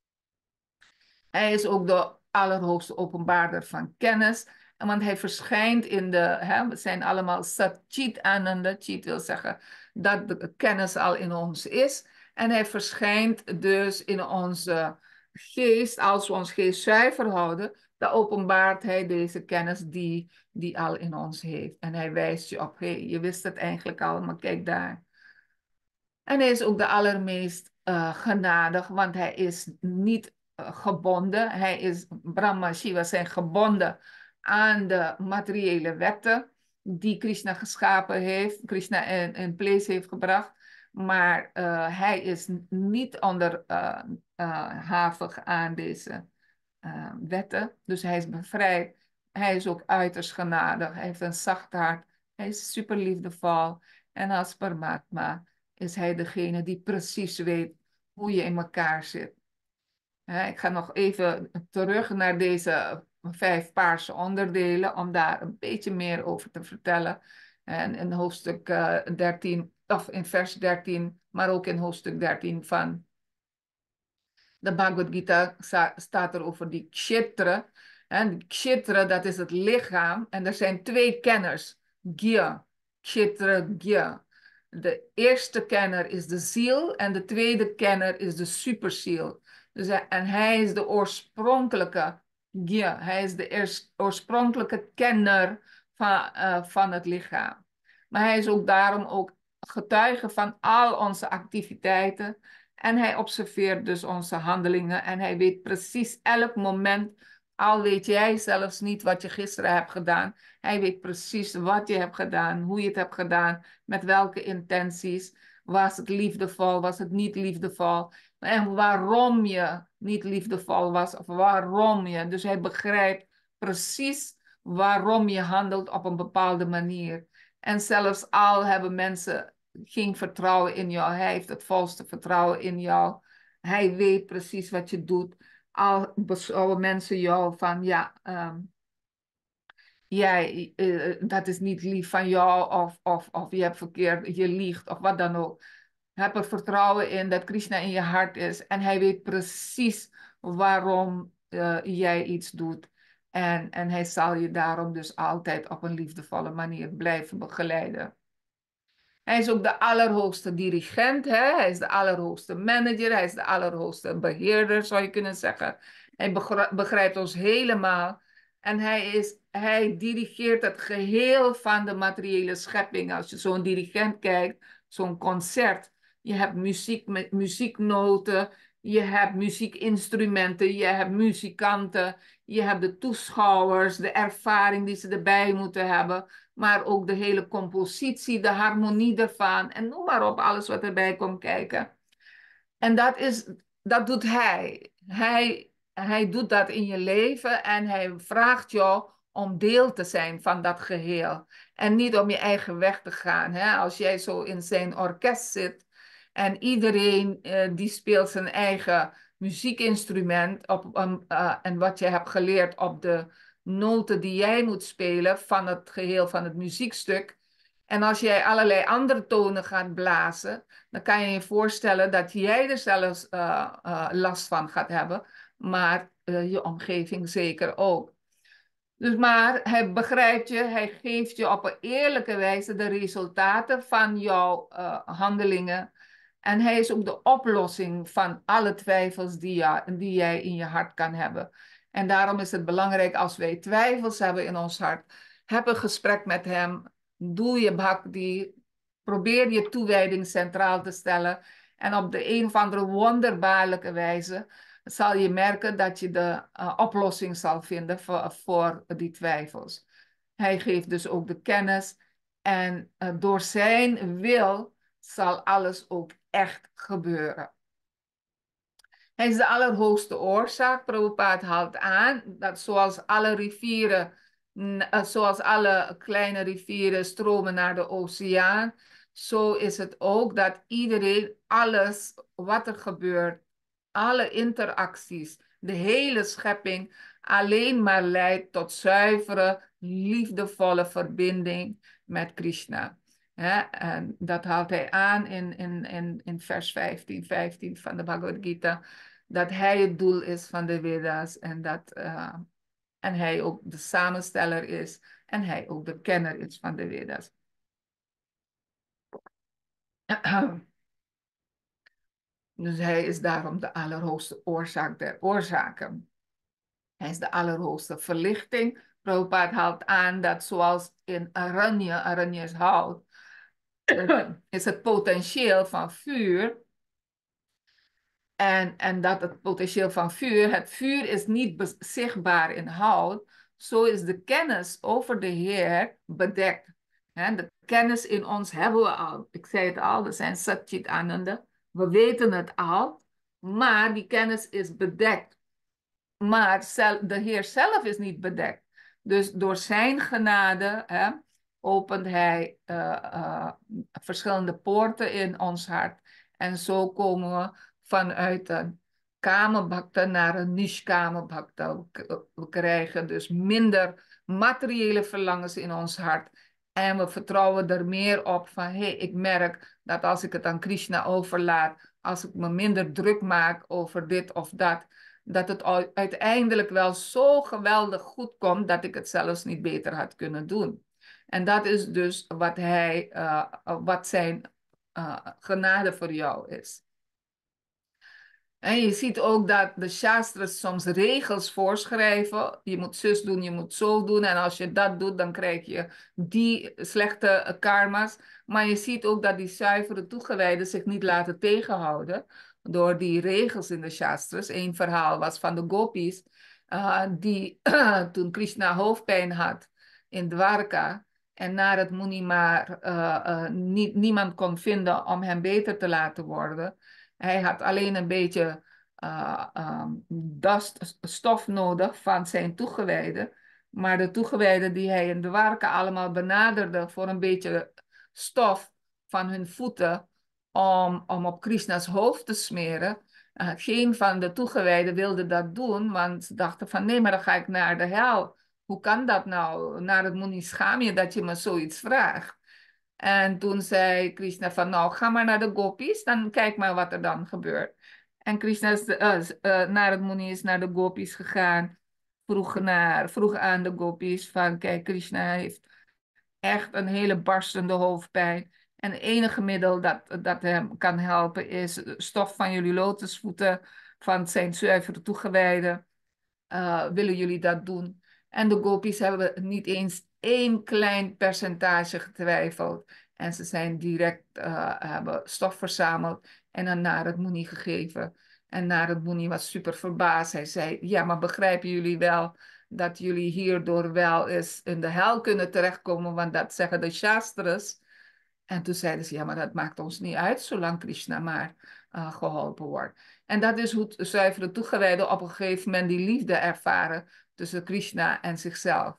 Hij is ook de allerhoogste openbaarder van kennis. Want hij verschijnt in de, hè, we zijn allemaal Satchit Ananda. Chit wil zeggen dat de kennis al in ons is. En hij verschijnt dus in onze geest, als we ons geest zuiver houden, dan openbaart hij deze kennis die, die al in ons heeft. En hij wijst je op, hé, hey, je wist het eigenlijk al, maar kijk daar. En hij is ook de allermeest uh, genadig, want hij is niet uh, gebonden. Hij is, Brahma Shiva zijn gebonden aan de materiële wetten die Krishna geschapen heeft, Krishna in, in place heeft gebracht. Maar uh, hij is niet onderhavig uh, uh, aan deze uh, wetten. Dus hij is bevrijd. Hij is ook uiterst genadig. Hij heeft een zacht hart. Hij is super liefdevol. En als Paramatma is hij degene die precies weet hoe je in elkaar zit. Ik ga nog even terug naar deze vijf paarse onderdelen om daar een beetje meer over te vertellen. En in hoofdstuk dertien, of in vers dertien, maar ook in hoofdstuk dertien van de Bhagavad Gita staat er over die kshetra. En die kshetra, dat is het lichaam. En er zijn twee kenners. Gya, kshetra, gya. De eerste kenner is de ziel en de tweede kenner is de superziel. Dus, en hij is de oorspronkelijke gya. Hij is de oorspronkelijke kenner van, uh, van het lichaam. Maar hij is ook daarom ook getuige van al onze activiteiten. En hij observeert dus onze handelingen en hij weet precies elk moment, al weet jij zelfs niet wat je gisteren hebt gedaan. Hij weet precies wat je hebt gedaan, hoe je het hebt gedaan, met welke intenties. Was het liefdevol, was het niet liefdevol? En waarom je niet liefdevol was of waarom je. Dus hij begrijpt precies waarom je handelt op een bepaalde manier. En zelfs al hebben mensen geen vertrouwen in jou. Hij heeft het volste vertrouwen in jou. Hij weet precies wat je doet. Al beschouwen mensen jou van, ja, um, jij, uh, dat is niet lief van jou, of, of, of je hebt verkeerd, je liegt, of wat dan ook. Heb er vertrouwen in dat Krishna in je hart is. En hij weet precies waarom uh, jij iets doet. En, en hij zal je daarom dus altijd op een liefdevolle manier blijven begeleiden. Hij is ook de allerhoogste dirigent, hè? Hij is de allerhoogste manager, hij is de allerhoogste beheerder, zou je kunnen zeggen. Hij begrijpt ons helemaal. En hij, is, hij dirigeert het geheel van de materiële schepping. Als je zo'n dirigent kijkt, zo'n concert. Je hebt muziek met muzieknoten, je hebt muziekinstrumenten, je hebt muzikanten, je hebt de toeschouwers, de ervaring die ze erbij moeten hebben, maar ook de hele compositie, de harmonie ervan en noem maar op, alles wat erbij komt kijken. En dat is, dat doet hij. Hij, hij doet dat in je leven en hij vraagt jou om deel te zijn van dat geheel. En niet om je eigen weg te gaan. Hè? Als jij zo in zijn orkest zit en iedereen uh, die speelt zijn eigen muziekinstrument op, um, uh, en wat je hebt geleerd op de noten die jij moet spelen van het geheel van het muziekstuk. En als jij allerlei andere tonen gaat blazen, dan kan je je voorstellen dat jij er zelfs uh, uh, last van gaat hebben, maar uh, je omgeving zeker ook. Dus maar hij begrijpt je, hij geeft je op een eerlijke wijze de resultaten van jouw uh, handelingen. En hij is ook de oplossing van alle twijfels die, ja, die jij in je hart kan hebben. En daarom is het belangrijk als wij twijfels hebben in ons hart, heb een gesprek met hem, doe je bhakti, probeer je toewijding centraal te stellen. En op de een of andere wonderbaarlijke wijze zal je merken dat je de uh, oplossing zal vinden voor, voor die twijfels. Hij geeft dus ook de kennis en uh, door zijn wil zal alles ook echt gebeuren. Hij is de allerhoogste oorzaak. Prabhupada haalt aan dat zoals alle rivieren, uh, zoals alle kleine rivieren stromen naar de oceaan, zo is het ook dat iedereen, alles wat er gebeurt, alle interacties, de hele schepping alleen maar leidt tot zuivere, liefdevolle verbinding met Krishna. Hè? En dat haalt hij aan in, in, in, in vers vijftien, vijftien van de Bhagavad Gita, dat hij het doel is van de Veda's en dat uh, en hij ook de samensteller is en hij ook de kenner is van de Veda's. Dus hij is daarom de allerhoogste oorzaak der oorzaken. Hij is de allerhoogste verlichting. Prabhupada haalt aan dat zoals in aranya, aranya is hout, is het potentieel van vuur. En, en dat het potentieel van vuur, het vuur is niet zichtbaar in hout. Zo is de kennis over de Heer bedekt. He, de kennis in ons hebben we al. Ik zei het al, we zijn Satchit Ananda. We weten het al, maar die kennis is bedekt. Maar de Heer zelf is niet bedekt. Dus door zijn genade hè, opent hij uh, uh, verschillende poorten in ons hart. En zo komen we vanuit een Kama-bhakta naar een Nishkama-bhakta. We krijgen dus minder materiële verlangens in ons hart. En we vertrouwen er meer op van, hé, hey, ik merk dat als ik het aan Krishna overlaat, als ik me minder druk maak over dit of dat, dat het uiteindelijk wel zo geweldig goed komt dat ik het zelfs niet beter had kunnen doen. En dat is dus wat, hij, uh, wat zijn uh, genade voor jou is. En je ziet ook dat de shastras soms regels voorschrijven. Je moet zus doen, je moet zo doen. En als je dat doet, dan krijg je die slechte karma's. Maar je ziet ook dat die zuivere toegewijden zich niet laten tegenhouden door die regels in de shastras. Eén verhaal was van de gopis, uh, die toen Krishna hoofdpijn had in Dwarka en naar het Muni maar uh, uh, nie, niemand kon vinden om hem beter te laten worden. Hij had alleen een beetje uh, um, dust, stof nodig van zijn toegewijden. Maar de toegewijden die hij in Dwarka allemaal benaderde voor een beetje stof van hun voeten om, om op Krishna's hoofd te smeren. Uh, geen van de toegewijden wilde dat doen, want ze dachten van nee, maar dan ga ik naar de hel. Hoe kan dat nou? Naar het Munishamya dat je me zoiets vraagt. En toen zei Krishna van, nou, ga maar naar de gopis, dan kijk maar wat er dan gebeurt. En Krishna is de, uh, uh, naar het Muni is naar de gopis gegaan, vroeg, naar, vroeg aan de gopis van, kijk, Krishna heeft echt een hele barstende hoofdpijn. En het enige middel dat, dat hem kan helpen is stof van jullie lotusvoeten, van zijn zuivere toegewijden. Uh, willen jullie dat doen? En de gopis hebben niet eens één klein percentage getwijfeld. En ze zijn direct, uh, hebben stof verzameld en dan naar het Muni gegeven. En naar het Muni was super verbaasd. Hij zei, ja, maar begrijpen jullie wel dat jullie hierdoor wel eens in de hel kunnen terechtkomen? Want dat zeggen de Shastras. En toen zeiden ze, ja, maar dat maakt ons niet uit, zolang Krishna maar uh, geholpen wordt. En dat is hoe zuivere toegewijden op een gegeven moment die liefde ervaren tussen Krishna en zichzelf.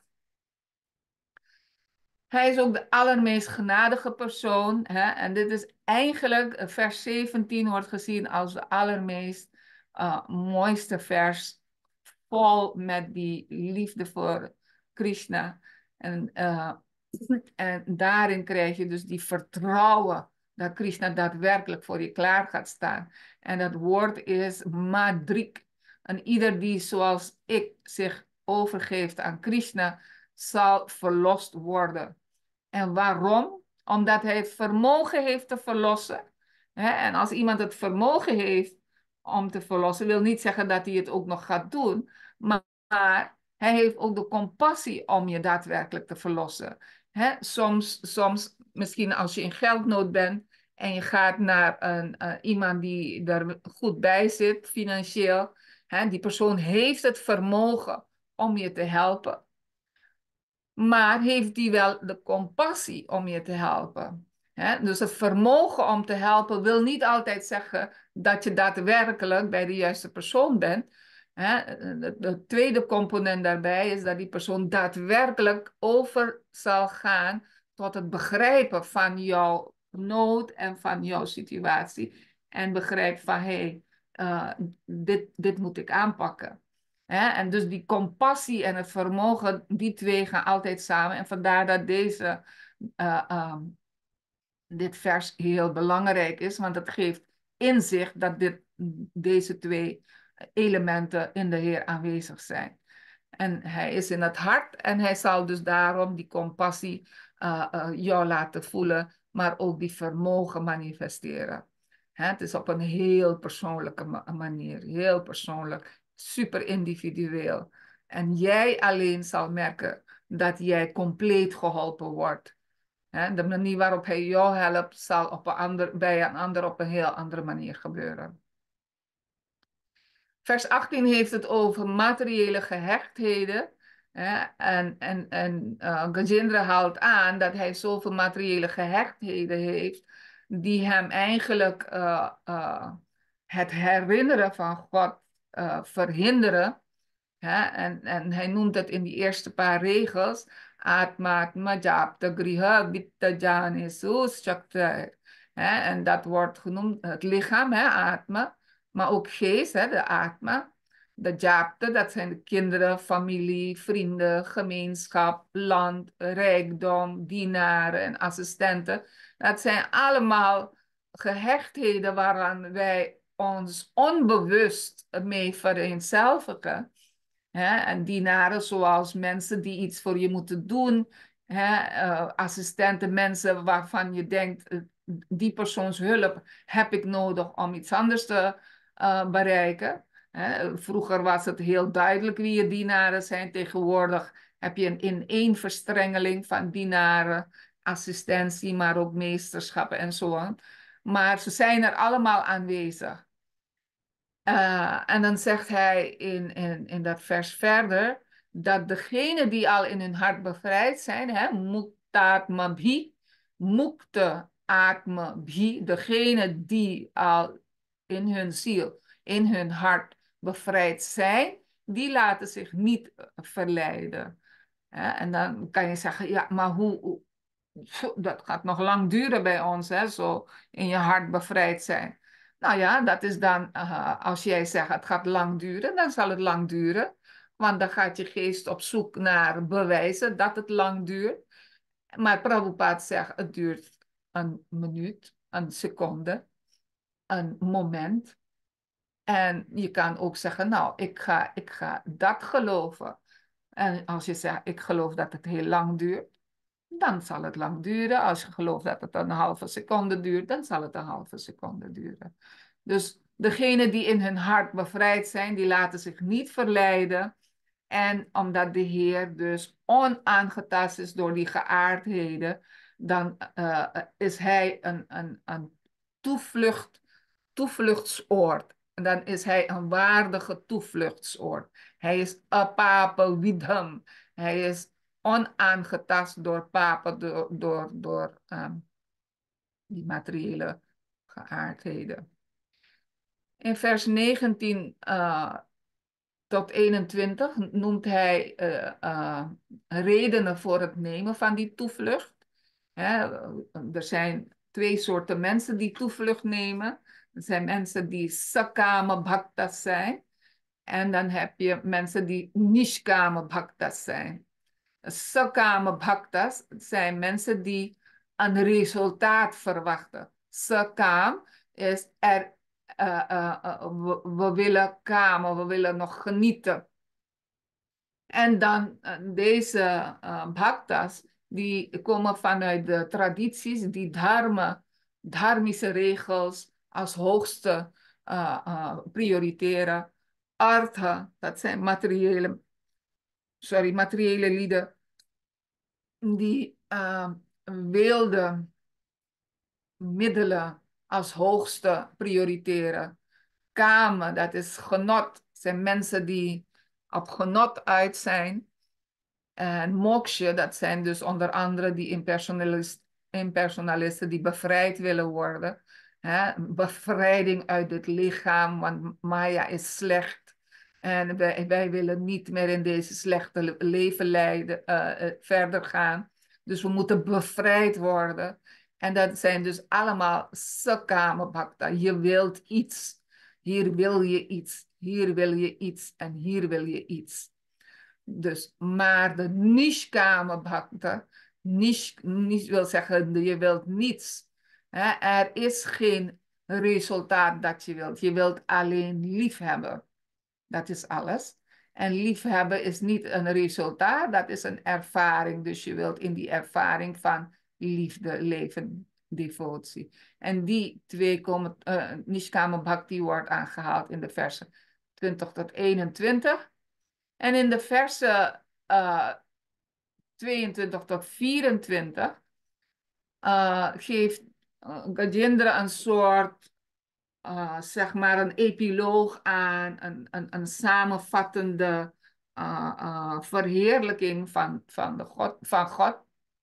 Hij is ook de allermeest genadige persoon. Hè? En dit is eigenlijk, vers zeventien wordt gezien als de allermeest uh, mooiste vers. Vol met die liefde voor Krishna. En, uh, en daarin krijg je dus die vertrouwen dat Krishna daadwerkelijk voor je klaar gaat staan. En dat woord is madrik. En ieder die zoals ik zich overgeeft aan Krishna, zal verlost worden. En waarom? Omdat hij het vermogen heeft te verlossen. En als iemand het vermogen heeft om te verlossen, wil niet zeggen dat hij het ook nog gaat doen. Maar hij heeft ook de compassie om je daadwerkelijk te verlossen. Soms, soms, misschien als je in geldnood bent en je gaat naar een, uh, iemand die er goed bij zit, financieel. Die persoon heeft het vermogen om je te helpen. Maar heeft die wel de compassie om je te helpen? He? Dus het vermogen om te helpen wil niet altijd zeggen dat je daadwerkelijk bij de juiste persoon bent. De tweede component daarbij is dat die persoon daadwerkelijk over zal gaan tot het begrijpen van jouw nood en van jouw situatie. En begrijpt van, hé, hey, uh, dit, dit moet ik aanpakken. Hè? En dus die compassie en het vermogen, die twee gaan altijd samen. En vandaar dat deze, uh, uh, dit vers heel belangrijk is, want het geeft inzicht dat dit, deze twee elementen in de Heer aanwezig zijn. En hij is in het hart en hij zal dus daarom die compassie uh, uh, jou laten voelen, maar ook die vermogen manifesteren. Hè? Het is op een heel persoonlijke manier, heel persoonlijk, super individueel. En jij alleen zal merken dat jij compleet geholpen wordt. Hè? De manier waarop hij jou helpt, zal op een ander, bij een ander op een heel andere manier gebeuren. Vers achttien heeft het over materiële gehechtheden. Hè? En, en, en uh, Gajendra haalt aan dat hij zoveel materiële gehechtheden heeft, die hem eigenlijk uh, uh, het herinneren van God uh, verhinderen. Hè? En, en hij noemt het in die eerste paar regels. Atma Japta Griha Vitta Jani Sus Chakta. En dat wordt genoemd het lichaam, hè, Atma. Maar ook geest, hè, de Atma. De Japta, dat zijn de kinderen, familie, vrienden, gemeenschap, land, rijkdom, dienaren en assistenten. Dat zijn allemaal gehechtheden waaraan wij ons onbewust mee vereenzelvigen. Hè? En dienaren zoals mensen die iets voor je moeten doen. Hè? Uh, assistenten, mensen waarvan je denkt, uh, die persoons hulp heb ik nodig om iets anders te uh, bereiken. Hè? Vroeger was het heel duidelijk wie je dienaren zijn. Tegenwoordig heb je een ineenverstrengeling van dienaren, assistentie, maar ook meesterschappen en zo aan. Maar ze zijn er allemaal aanwezig. Uh, en dan zegt hij in, in, in dat vers verder, dat degenen die al in hun hart bevrijd zijn, hè, muktatma bhi, mukte atma bhi, degenen die al in hun ziel, in hun hart bevrijd zijn, die laten zich niet verleiden. Hè? En dan kan je zeggen, ja, maar hoe, hoe dat gaat nog lang duren bij ons, hè, zo in je hart bevrijd zijn. Nou ja, dat is dan, uh, als jij zegt het gaat lang duren, dan zal het lang duren. Want dan gaat je geest op zoek naar bewijzen dat het lang duurt. Maar Prabhupada zegt, het duurt een minuut, een seconde, een moment. En je kan ook zeggen, nou, ik ga, ik ga dat geloven. En als je zegt, ik geloof dat het heel lang duurt, dan zal het lang duren. Als je gelooft dat het een halve seconde duurt, dan zal het een halve seconde duren. Dus degenen die in hun hart bevrijd zijn, die laten zich niet verleiden. En omdat de Heer dus onaangetast is door die geaardheden, dan uh, is Hij een, een, een toevlucht, toevluchtsoord. En dan is Hij een waardige toevluchtsoord. Hij is apapa widham. Hij is onaangetast door papen, door, door, door um, die materiële geaardheden. In vers negentien uh, tot eenentwintig noemt hij uh, uh, redenen voor het nemen van die toevlucht. Hè, er zijn twee soorten mensen die toevlucht nemen. Er zijn mensen die sakama bhaktas zijn. En dan heb je mensen die nishkama bhaktas zijn. Sakama bhaktas zijn mensen die een resultaat verwachten. Sakam is er, uh, uh, uh, we, we willen kamen, we willen nog genieten. En dan uh, deze uh, bhaktas, die komen vanuit de tradities die dharma, dharmische regels als hoogste uh, uh, prioriteren. Artha, dat zijn materiële, sorry, materiële lieden die uh, wilde middelen als hoogste prioriteren. Kamen, dat is genot, zijn mensen die op genot uit zijn. En moksha, dat zijn dus onder andere die impersonalist, impersonalisten die bevrijd willen worden. Hè? Bevrijding uit het lichaam, want Maya is slecht. En wij, wij willen niet meer in deze slechte leven leiden, uh, verder gaan. Dus we moeten bevrijd worden. En dat zijn dus allemaal sakama bhakta. Je wilt iets. Hier wil je iets. Hier wil je iets. En hier wil je iets. Dus, maar de nishkama bhakta, nish, nish wil zeggen, je wilt niets. Hè? Er is geen resultaat dat je wilt. Je wilt alleen liefhebben. Dat is alles. En liefhebben is niet een resultaat, dat is een ervaring. Dus je wilt in die ervaring van liefde leven, devotie. En die twee komen, uh, Nishkama Bhakti wordt aangehaald in de versen twintig tot eenentwintig. En in de versen uh, tweeëntwintig tot vierentwintig uh, geeft uh, Gajendra een soort, uh, zeg maar, een epiloog aan, een, een, een samenvattende uh, uh, verheerlijking van, van, de God, van God.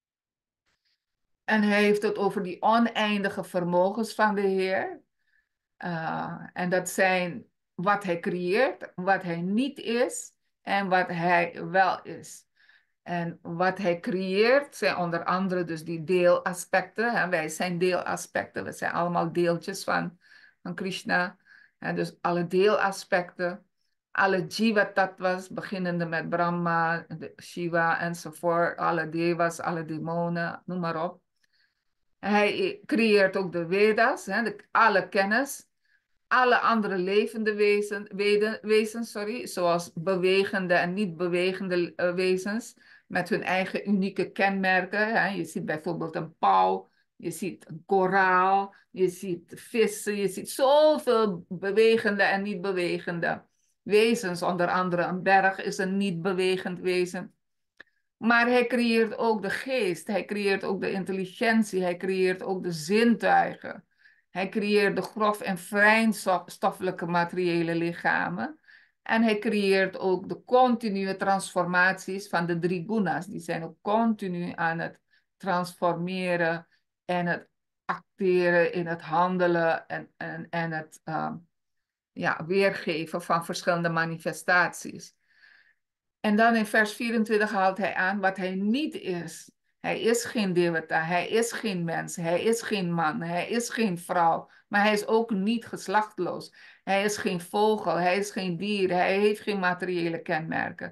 En hij heeft het over die oneindige vermogens van de Heer. Uh, en dat zijn wat hij creëert, wat hij niet is en wat hij wel is. En wat hij creëert zijn onder andere dus die deelaspecten. Hè? Wij zijn deelaspecten, we zijn allemaal deeltjes van, van Krishna. En dus alle deelaspecten, alle jiva-tattva's, beginnende met Brahma, Shiva enzovoort, alle devas, alle demonen, noem maar op. Hij creëert ook de Veda's, hè? De, alle kennis. Alle andere levende wezen, weden, wezens, sorry, zoals bewegende en niet bewegende uh, wezens, met hun eigen unieke kenmerken. Hè. Je ziet bijvoorbeeld een pauw, je ziet een koraal, je ziet vissen, je ziet zoveel bewegende en niet bewegende wezens. Onder andere een berg is een niet bewegend wezen. Maar hij creëert ook de geest, hij creëert ook de intelligentie, hij creëert ook de zintuigen. Hij creëert de grof- en fijnstoffelijke materiële lichamen. En hij creëert ook de continue transformaties van de drie gunas. Die zijn ook continu aan het transformeren en het acteren in het handelen en, en, en het uh, ja, weergeven van verschillende manifestaties. En dan in vers vierentwintig haalt hij aan wat hij niet is. Hij is geen devata, hij is geen mens, hij is geen man, hij is geen vrouw, maar hij is ook niet geslachtloos. Hij is geen vogel, hij is geen dier, hij heeft geen materiële kenmerken.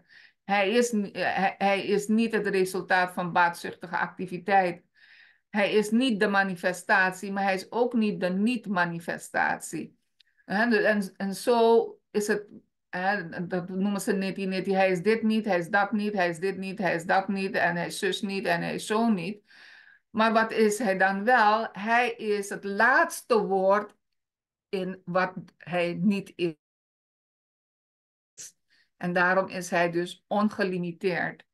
Hij is, hij, hij is niet het resultaat van baatzuchtige activiteit. Hij is niet de manifestatie, maar hij is ook niet de niet-manifestatie. En, en, en zo is het, hè, dat noemen ze neti neti. Hij is dit niet, hij is dat niet, hij is dit niet, hij is dat niet, en hij is zus niet, en hij is zo niet. Maar wat is hij dan wel? Hij is het laatste woord in wat hij niet is. En daarom is hij dus ongelimiteerd.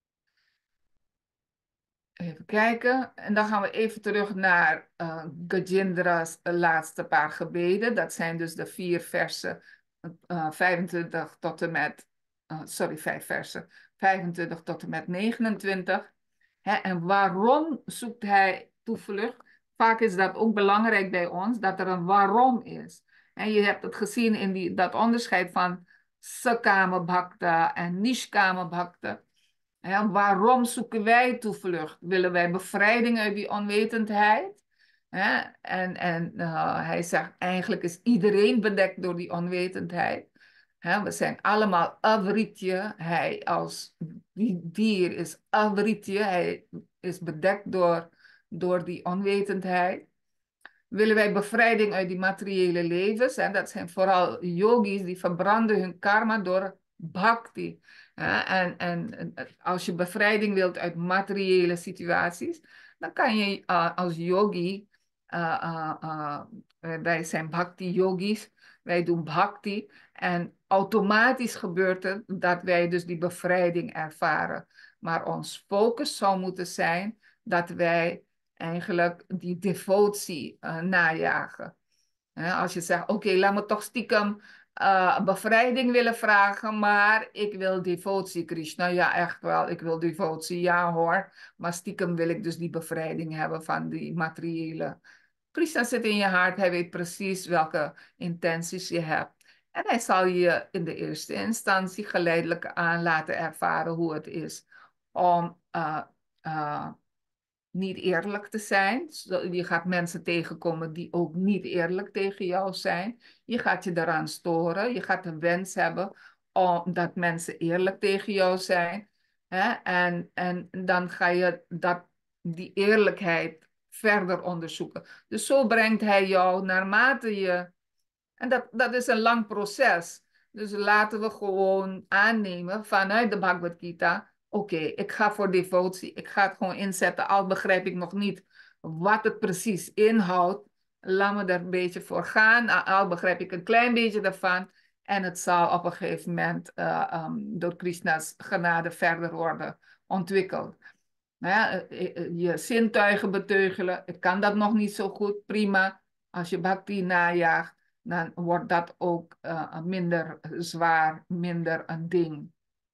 Even kijken. En dan gaan we even terug naar uh, Gajendra's laatste paar gebeden. Dat zijn dus de vier versen, uh, vijfentwintig tot en met, uh, sorry, vijf versen, vijfentwintig tot en met negenentwintig. Hè, en waarom zoekt hij toevlucht? Vaak is dat ook belangrijk bij ons, dat er een waarom is. En je hebt het gezien in die, dat onderscheid van Sakama Bhakta en Nishkama Bhakta. Ja, waarom zoeken wij toevlucht? Willen wij bevrijding uit die onwetendheid? Ja, en en uh, hij zegt, eigenlijk is iedereen bedekt door die onwetendheid. Ja, we zijn allemaal avritje. Hij als die dier is avritje. Hij is bedekt door, door die onwetendheid. Willen wij bevrijding uit die materiële levens? En dat zijn vooral yogis die verbranden hun karma door bhakti. Ja, en, en als je bevrijding wilt uit materiële situaties, dan kan je uh, als yogi, uh, uh, uh, wij zijn bhakti yogis, wij doen bhakti. En automatisch gebeurt het dat wij dus die bevrijding ervaren. Maar ons focus zou moeten zijn dat wij eigenlijk die devotie uh, najagen. Hè, als je zegt, oké, okay, laat me toch stiekem uh, bevrijding willen vragen, maar ik wil devotie, Krishna. Ja, echt wel, ik wil devotie, ja hoor. Maar stiekem wil ik dus die bevrijding hebben van die materiële. Krishna zit in je hart, hij weet precies welke intenties je hebt. En hij zal je in de eerste instantie geleidelijk aan laten ervaren hoe het is om uh, uh, niet eerlijk te zijn. Je gaat mensen tegenkomen die ook niet eerlijk tegen jou zijn. Je gaat je daaraan storen. Je gaat een wens hebben omdat mensen eerlijk tegen jou zijn. Hè? En, en dan ga je dat, die eerlijkheid verder onderzoeken. Dus zo brengt hij jou naarmate je... En dat, dat is een lang proces. Dus laten we gewoon aannemen vanuit de Bhagavad Gita. Oké, okay, ik ga voor devotie. Ik ga het gewoon inzetten. Al begrijp ik nog niet wat het precies inhoudt. Laat me er een beetje voor gaan. Al begrijp ik een klein beetje daarvan. En het zal op een gegeven moment uh, um, door Krishna's genade verder worden ontwikkeld. Nou ja, je zintuigen beteugelen. Ik kan dat nog niet zo goed. Prima. Als je bhakti najaagt, dan wordt dat ook uh, minder zwaar, minder een ding.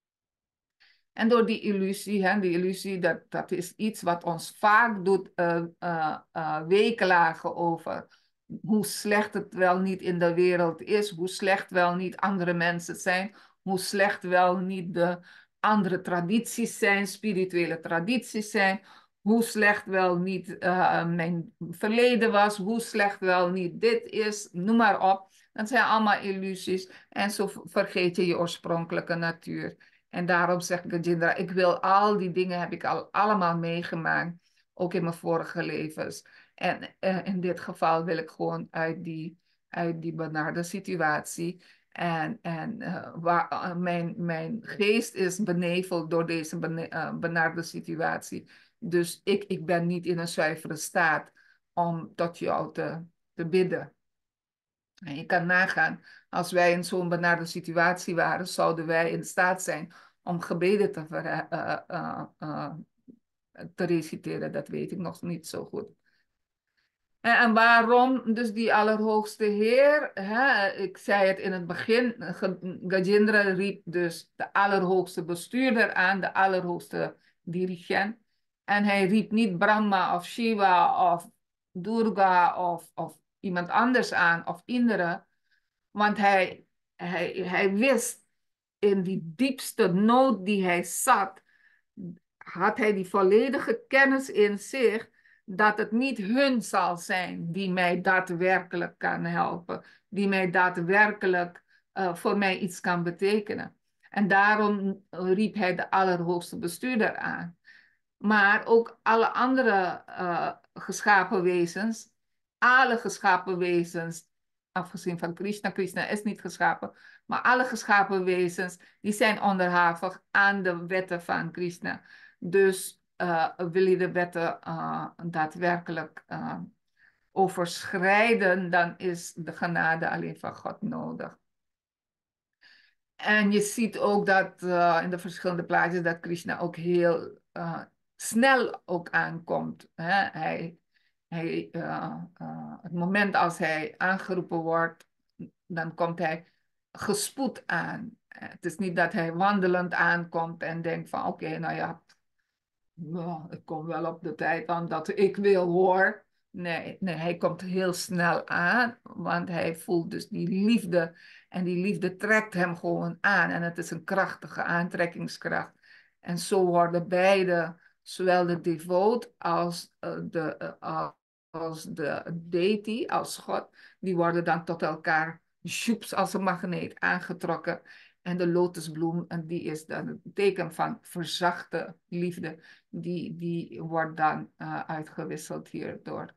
En door die illusie, hè, die illusie, dat, dat is iets wat ons vaak doet uh, uh, uh, weeklagen over hoe slecht het wel niet in de wereld is, hoe slecht wel niet andere mensen zijn, hoe slecht wel niet de andere tradities zijn, spirituele tradities zijn, hoe slecht wel niet uh, mijn verleden was, hoe slecht wel niet dit is, noem maar op. Dat zijn allemaal illusies en zo vergeet je je oorspronkelijke natuur. En daarom zegt Gajendra, ik wil al die dingen, heb ik al allemaal meegemaakt, ook in mijn vorige levens. En uh, in dit geval wil ik gewoon uit die, uit die benarde situatie. En, en uh, waar, uh, mijn, mijn geest is beneveld door deze bene, uh, benarde situatie. Dus ik, ik ben niet in een zuivere staat om tot jou te, te bidden. En je kan nagaan, als wij in zo'n benarde situatie waren, zouden wij in staat zijn om gebeden te, ver, uh, uh, uh, te reciteren. Dat weet ik nog niet zo goed. En, en waarom dus die Allerhoogste Heer? Hè? Ik zei het in het begin, Gajendra riep dus de Allerhoogste Bestuurder aan, de Allerhoogste Dirigent. En hij riep niet Brahma of Shiva of Durga of, of iemand anders aan of Indra. Want hij, hij, hij wist in die diepste nood die hij zat, had hij die volledige kennis in zich dat het niet hun zal zijn die mij daadwerkelijk kan helpen, die mij daadwerkelijk uh, voor mij iets kan betekenen. En daarom riep hij de Allerhoogste Bestuurder aan. Maar ook alle andere uh, geschapen wezens, alle geschapen wezens, afgezien van Krishna, Krishna is niet geschapen, maar alle geschapen wezens, die zijn onderhavig aan de wetten van Krishna. Dus uh, wil je de wetten uh, daadwerkelijk uh, overschrijden, dan is de genade alleen van God nodig. En je ziet ook dat uh, in de verschillende plaatjes dat Krishna ook heel uh, snel ook aankomt. Hè? Hij, hij, uh, uh, het moment als hij aangeroepen wordt, dan komt hij gespoed aan. Het is niet dat hij wandelend aankomt en denkt van oké, okay, nou ja, nou, ik kom wel op de tijd aan dat ik wil hoor. Nee, nee, hij komt heel snel aan, want hij voelt dus die liefde. En die liefde trekt hem gewoon aan. En het is een krachtige aantrekkingskracht. En zo worden beide, zowel de devoot als uh, de, uh, als de deity, als God, die worden dan tot elkaar, joeps, als een magneet aangetrokken. En de lotusbloem, en die is dan het teken van verzachte liefde. Die, die wordt dan uh, uitgewisseld hier door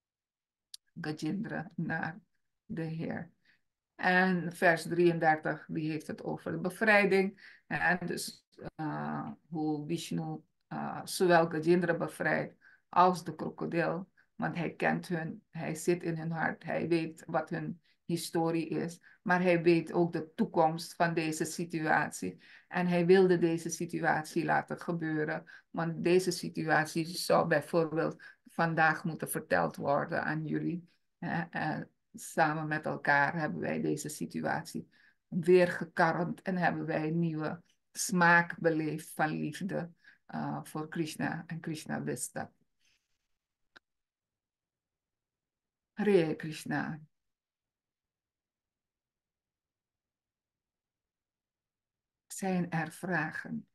Gajendra naar de Heer. En vers drieëndertig, die heeft het over de bevrijding. En dus uh, hoe Vishnu uh, zowel Gajendra bevrijdt als de krokodil. Want hij kent hun, hij zit in hun hart, hij weet wat hun historie is. Maar hij weet ook de toekomst van deze situatie. En hij wilde deze situatie laten gebeuren. Want deze situatie zou bijvoorbeeld vandaag moeten verteld worden aan jullie. En samen met elkaar hebben wij deze situatie weer gekarrend en hebben wij een nieuwe smaak beleefd van liefde uh, voor Krishna. En Krishna wist dat. Hare Krishna. Zijn er vragen?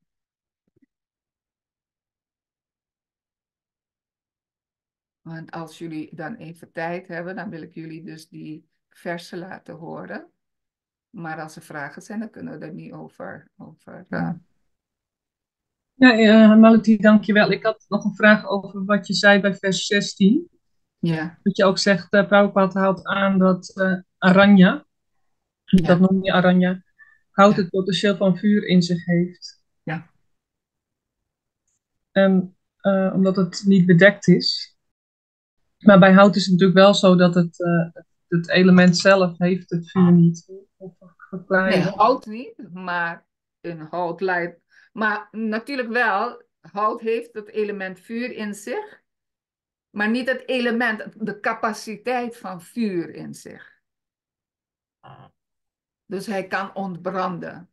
Want als jullie dan even tijd hebben, dan wil ik jullie dus die versen laten horen. Maar als er vragen zijn, dan kunnen we er niet over. over uh... Ja, uh, Malati, dankjewel. Ik had nog een vraag over wat je zei bij vers zestien. Ja. Dat je ook zegt, uh, Prabhupada haalt aan dat uh, Aranya, dat Ja. noem je Aranya, hout Ja. het potentieel van vuur in zich heeft. Ja. En uh, omdat het niet bedekt is. Maar bij hout is het natuurlijk wel zo dat het, uh, het element zelf heeft het vuur niet. Of verklaar Nee, dat? hout niet, maar een hout leidt. Maar natuurlijk wel, hout heeft het element vuur in zich, maar niet het element, de capaciteit van vuur in zich. Dus hij kan ontbranden.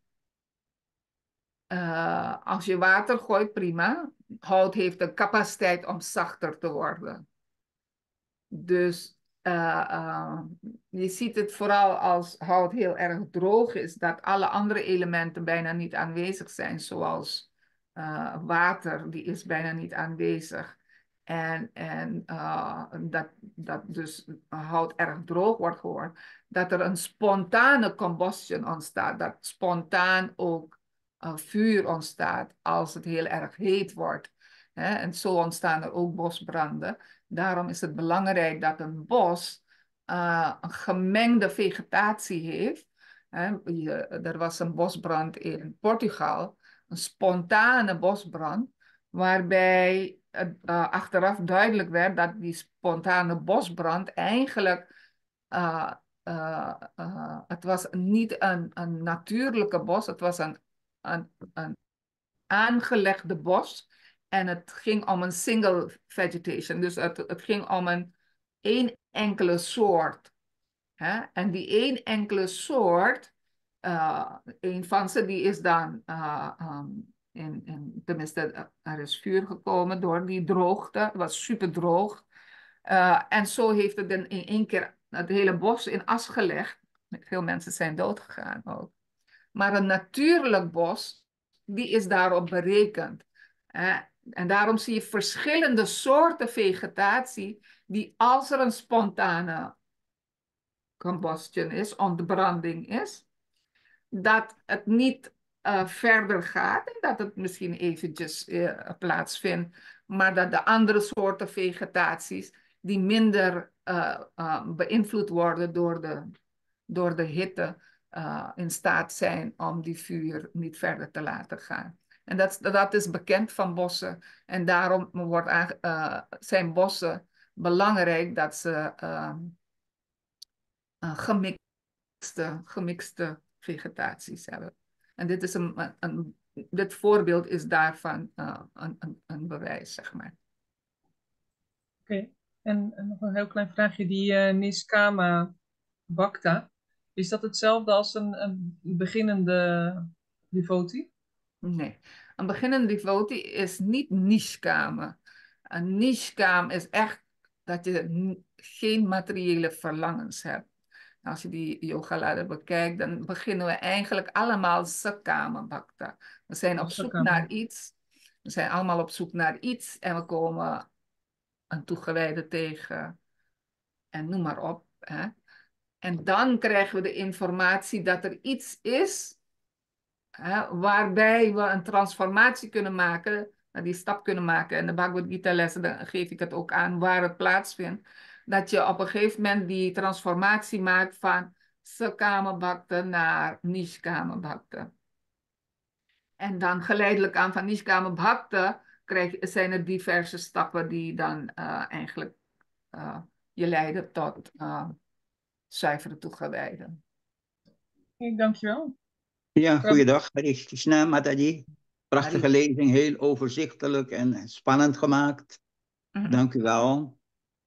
Uh, als je water gooit, prima. Hout heeft de capaciteit om zachter te worden. Dus uh, uh, je ziet het vooral als hout heel erg droog is, dat alle andere elementen bijna niet aanwezig zijn, zoals uh, water, die is bijna niet aanwezig. En, en uh, dat, dat dus hout erg droog wordt geworden, dat er een spontane combustion ontstaat, dat spontaan ook uh, vuur ontstaat als het heel erg heet wordt. Hè? En zo ontstaan er ook bosbranden. Daarom is het belangrijk dat een bos uh, een gemengde vegetatie heeft. Hè. Je, er was een bosbrand in Portugal, een spontane bosbrand, waarbij het uh, achteraf duidelijk werd dat die spontane bosbrand eigenlijk, uh, uh, uh, het was niet een, een natuurlijke bos, het was een, een, een aangelegde bos. En het ging om een single vegetation. Dus het, het ging om een één enkele soort. Hè? En die één enkele soort, uh, een van ze, die is dan, uh, um, in, in, tenminste, er is vuur gekomen door die droogte. Het was super droog. Uh, en zo heeft het in, in één keer het hele bos in as gelegd. Veel mensen zijn doodgegaan ook. Maar een natuurlijk bos, die is daarop berekend. En daarom zie je verschillende soorten vegetatie, die als er een spontane combustion is, ontbranding is, dat het niet uh, verder gaat. En dat het misschien eventjes uh, plaatsvindt. Maar dat de andere soorten vegetaties die minder uh, uh, beïnvloed worden door de, door de hitte uh, in staat zijn om die vuur niet verder te laten gaan. En dat, dat is bekend van bossen. En daarom wordt aan, uh, zijn bossen belangrijk dat ze uh, uh, gemixte, gemixte vegetaties hebben. En dit, is een, een, een, dit voorbeeld is daarvan uh, een, een, een bewijs, zeg maar. Oké, okay. en, en nog een heel klein vraagje. Die uh, Niskama Bhakta, is dat hetzelfde als een, een beginnende devotee? Nee, een beginnende devotee is niet nishkama. Een nishkam is echt dat je geen materiële verlangens hebt. Als je die yogalada bekijkt, dan beginnen we eigenlijk allemaal sakama bhakta. We zijn op zoek naar iets. We zijn allemaal op zoek naar iets en we komen een toegewijde tegen en noem maar op. Hè. En dan krijgen we de informatie dat er iets is hè, waarbij we een transformatie kunnen maken, die stap kunnen maken. En de Bhagavad Gita lessen, dan geef ik het ook aan waar het plaatsvindt. Dat je op een gegeven moment die transformatie maakt van Sakama Bhakta naar Nishkama Bhakta. En dan geleidelijk aan van Nishkama Bhakta krijg, zijn er diverse stappen die dan uh, eigenlijk uh, je leiden tot uh, zuivere toegewijden. Ik dank je wel. Ja, goeiedag. Hare Krishna, Mataji. Prachtige Hare. lezing, heel overzichtelijk en spannend gemaakt. Mm-hmm. Dank u wel.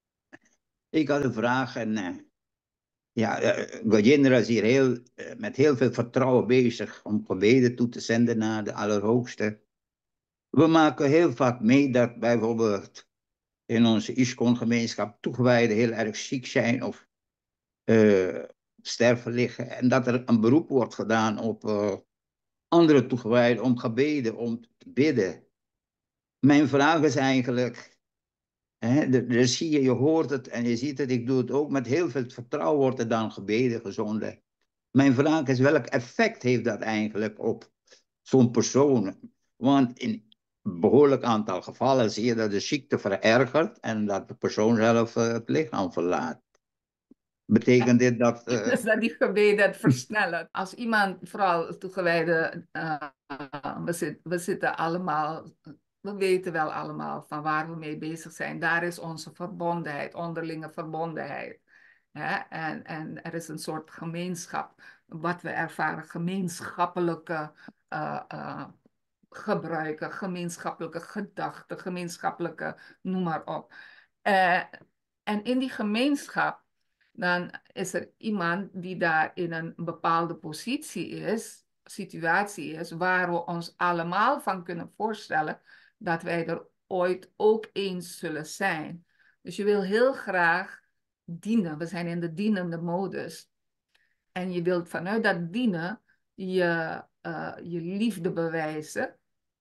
Ik had een vraag en uh, ja, uh, Gajendra is hier heel, uh, met heel veel vertrouwen bezig om gebeden toe te zenden naar de Allerhoogste. We maken heel vaak mee dat bijvoorbeeld in onze ISKCON-gemeenschap toegewijden heel erg ziek zijn of uh, sterven liggen. En dat er een beroep wordt gedaan op uh, andere toegewijden om gebeden, om te bidden. Mijn vraag is eigenlijk, hè, daar zie je, je hoort het en je ziet het, ik doe het ook, met heel veel vertrouwen wordt er dan gebeden, gezonden. Mijn vraag is, welk effect heeft dat eigenlijk op zo'n persoon? Want in een behoorlijk aantal gevallen zie je dat de ziekte verergert en dat de persoon zelf uh, het lichaam verlaat. Betekent dit dat... Uh... Dus dat die gebeden het versnellen. Als iemand, vooral toegewijde, uh, we, zit, we zitten allemaal, we weten wel allemaal van waar we mee bezig zijn. Daar is onze verbondenheid, onderlinge verbondenheid. Hè? En, en er is een soort gemeenschap, wat we ervaren, gemeenschappelijke uh, uh, gebruiken, gemeenschappelijke gedachten, gemeenschappelijke, noem maar op. Uh, en in die gemeenschap, dan is er iemand die daar in een bepaalde positie is, situatie is, waar we ons allemaal van kunnen voorstellen dat wij er ooit ook eens zullen zijn. Dus je wil heel graag dienen. We zijn in de dienende modus. En je wilt vanuit dat dienen je, uh, je liefde bewijzen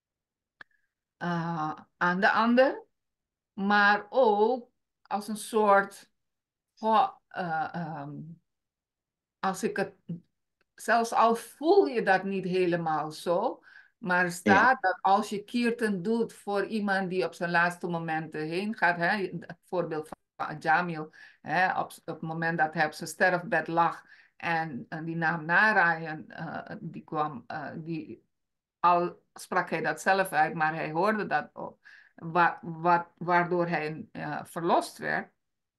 uh, aan de ander, maar ook als een soort... Oh, uh, um, als ik het, zelfs al voel je dat niet helemaal zo, maar er staat ja. dat als je kirtan doet voor iemand die op zijn laatste momenten heen gaat, hè, het voorbeeld van Jamil, hè, op, op het moment dat hij op zijn sterfbed lag en, en die naam Narayan, uh, die kwam, uh, die, al sprak hij dat zelf uit, maar hij hoorde dat ook, wa wa waardoor hij uh, verlost werd.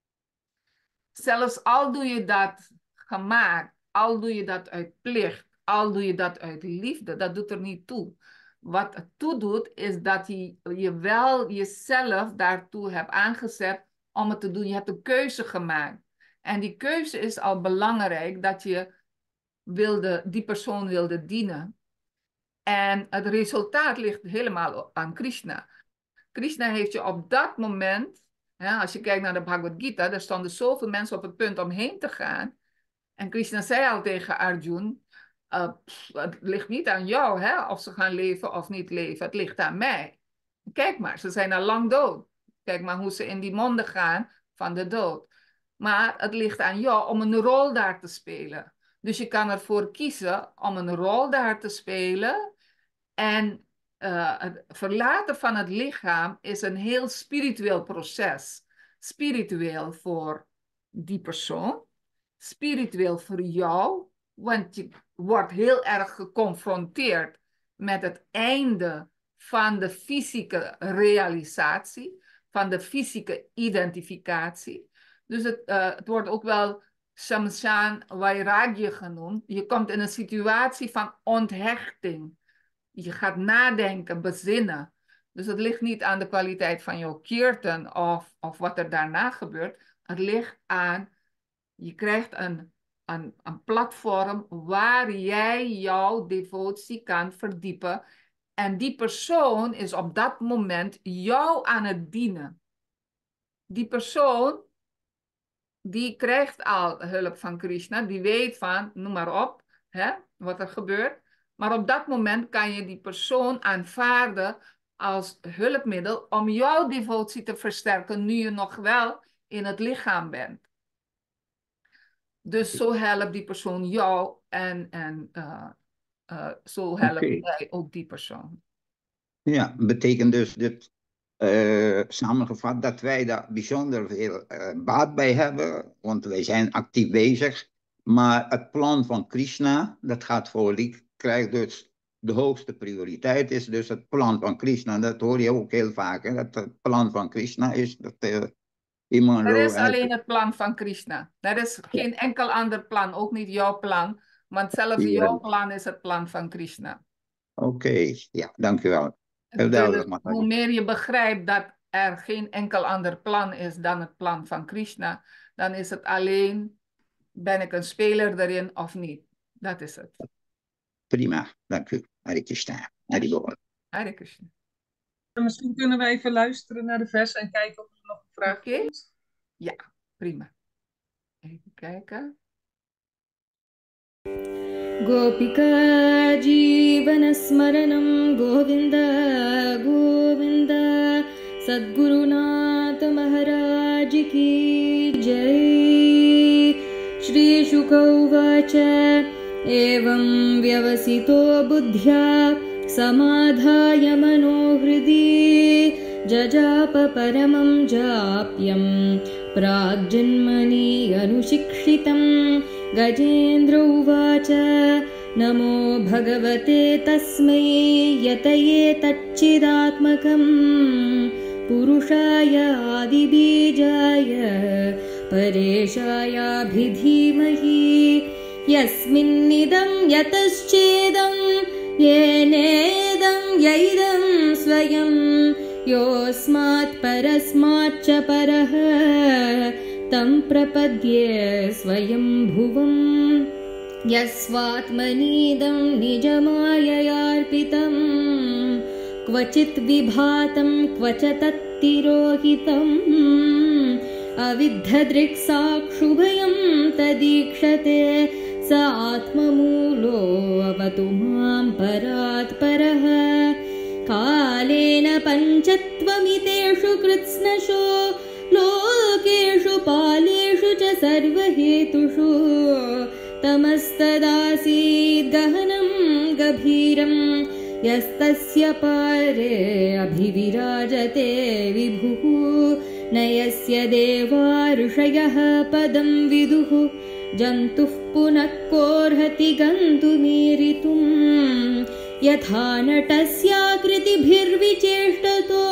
Zelfs al doe je dat gemaakt, al doe je dat uit plicht, al doe je dat uit liefde, dat doet er niet toe. Wat het toe doet, is dat je, je wel jezelf daartoe hebt aangezet om het te doen. Je hebt een keuze gemaakt. En die keuze is al belangrijk, dat je wilde, die persoon wilde dienen. En het resultaat ligt helemaal aan Krishna. Krishna heeft je op dat moment... Ja, als je kijkt naar de Bhagavad Gita, daar stonden zoveel mensen op het punt om heen te gaan. En Krishna zei al tegen Arjun, uh, pff, het ligt niet aan jou, hè, of ze gaan leven of niet leven. Het ligt aan mij. Kijk maar, ze zijn al lang dood. Kijk maar hoe ze in die monden gaan van de dood. Maar het ligt aan jou om een rol daar te spelen. Dus je kan ervoor kiezen om een rol daar te spelen. En uh, het verlaten van het lichaam is een heel spiritueel proces. Spiritueel voor die persoon. Spiritueel voor jou. Want je wordt heel erg geconfronteerd met het einde van de fysieke realisatie. Van de fysieke identificatie. Dus het, uh, het wordt ook wel Shamshan Vairagya genoemd. Je komt in een situatie van onthechting. Je gaat nadenken, bezinnen. Dus het ligt niet aan de kwaliteit van jouw kirtan of, of wat er daarna gebeurt. Het ligt aan, je krijgt een, een, een platform waar jij jouw devotie kan verdiepen. En die persoon is op dat moment jou aan het dienen. Die persoon, die krijgt al hulp van Krishna. Die weet van, noem maar op, hè, wat er gebeurt. Maar op dat moment kan je die persoon aanvaarden als hulpmiddel om jouw devotie te versterken, nu je nog wel in het lichaam bent. Dus zo helpt die persoon jou en, en uh, uh, zo helpt Okay. jij ook die persoon. Ja, betekent dus dit uh, samengevat dat wij daar bijzonder veel uh, baat bij hebben, want wij zijn actief bezig. Maar het plan van Krishna, dat gaat voor die krijgt dus de hoogste prioriteit, is dus het plan van Krishna. Dat hoor je ook heel vaak, hè? Dat het plan van Krishna is dat uh, iemand... Er is alleen het plan van Krishna. Er is geen enkel ander plan, ook niet jouw plan. Want zelfs jouw plan is het plan van Krishna. Oké, okay. Ja, dankjewel. Heel duidelijk, dus, hoe meer je begrijpt dat er geen enkel ander plan is dan het plan van Krishna, dan is het alleen, ben ik een speler erin of niet? Dat is het. Prima, dank u. Hare Krishna. Hare Bol. Hare Krishna. Misschien kunnen we even luisteren naar de vers en kijken of er nog een vraag okay. komt. Ja, prima. Even kijken. Gopika Jeevanasmaranam Govinda Govinda Sadgurunath Maharaj Ki Jai. Shri Shuka Uvacha Evam Vyavasito Buddhya Samadhaya Manohridi Jajapa Paramam Japyam Pragjanmani Anushikshitam Gajendra Uvacha Namo Bhagavate Tasmai Yataye Tacchidatmakam Purushaya Adibijaya Pareshaya Bhidhimahi Yasminnidam Yataschedam Yenedam Yaidam Swayam Yosmat Parasmat Cha Paraha Tam Prapadye Swayam Bhuvam Yasvatmanidam Nijamayayarpitam Kvachit Vibhatam Kvachatattirohitam Avidhadrik Sakshubhayam Tadikshate Sa Atmamulo Avatumam Parat Paraha Kalena Panchatvamitešu Kritsnasho Lokeshu Paleshu Cha Sarvahetushu Tamastadasid Gahanam Gabhiram Yastasya Pare Abhivirajate Vibhuhu Nayasya Deva Rishayah Padam Viduhu Jantuh Punakkorhati Gantumiritum Yatha Natasya Kritibhirvicheshtato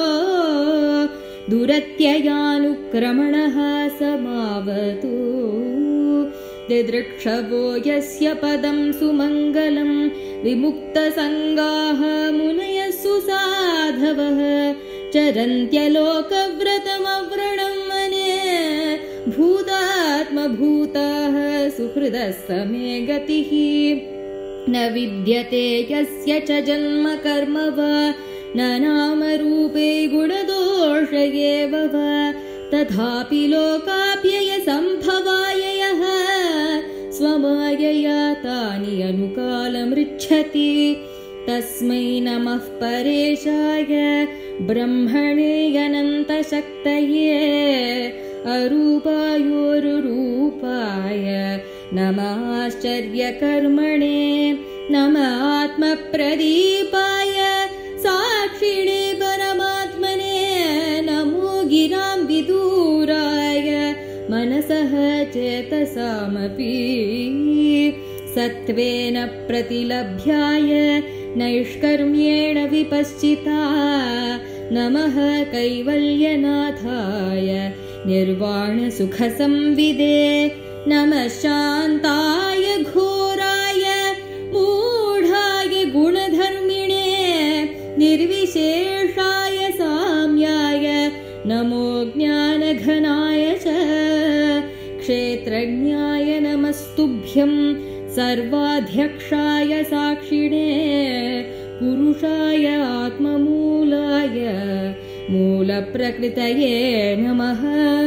Duratyayanu Samavatu Didrikshavo Yasya Padam Sumangalam Vimukta Sangaha Munayasu Sadhavah Charantyaloka Vratam Avranam Mane Bhutatma Bhutah Suhridastame Gatihi Na Vidyate Yasya Cha Janma Karma Va Na Nama Rupe Gunadoshaye Va Tadhapi Lokapyaya Sambhavaya Swamayaya Tani Anukalam Richati Tasmai Namah Pareshaya Brahmane Yananta Shaktaye Arupayoru Rupaya नमः आश्चर्यकर्मणे नमः आत्मप्रदीपाय साक्षिणे परमात्मने नमो गिरां विदूराय मनसः चेतसामपि सत्त्वेन प्रतिलभ्याय नैष्कर्म्येण विपश्चिता नमः कैवल्यनाथाय निर्वाणसुखसंविदे नमः शान्ताय घोराय मूढाय गुणधर्मिणे निर्विशेषाय साम्याय नमो ज्ञानघनाय च क्षेत्रज्ञाय नमस्तुभ्यं सर्वाध्यक्षाय साक्षिणे पुरुषाय आत्ममूलाय मूलप्रकृतये नमः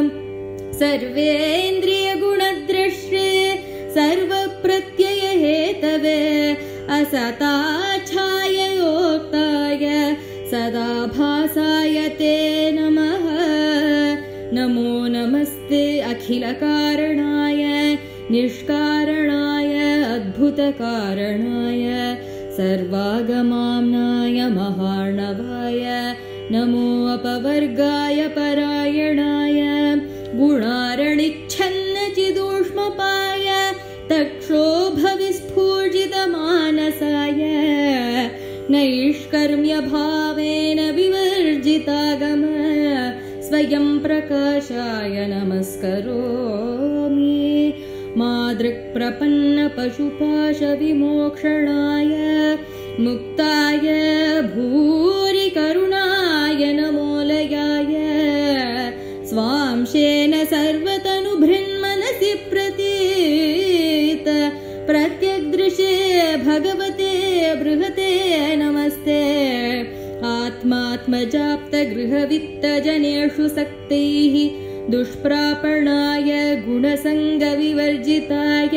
सर्वेन्द्रियगुणद्रष्टे सर्वप्रत्ययहेतवे असताच्छाययोक्ताय सदाभासाय ते नमः नमो नमस्ते अखिलकारणाय निष्कारणाय अद्भुतकारणाय सर्वागमाम्नाय महार्णवाय नमो अपवर्गाय परायणाय गुणारणिच्छन्नचिदूष्मपाय तक्षोभविस्फूर्जितमानसाय नैष्कर्म्यभावेन विवर्जितागम स्वयं प्रकाशाय नमस्करोमि मादृक्प्रपन्नपशुपाशविमोक्षणाय मुक्ताय भूरि करुणाय नमोलयाय स्वांशेन सर्वतनुभृन्मनसि प्रतीत प्रत्यग्दृशे भगवते बृहते नमस्ते आत्मात्मजाप्तगृहवित्तजनेषु सक्तैः दुष्प्रापणाय गुणसङ्गविवर्जिताय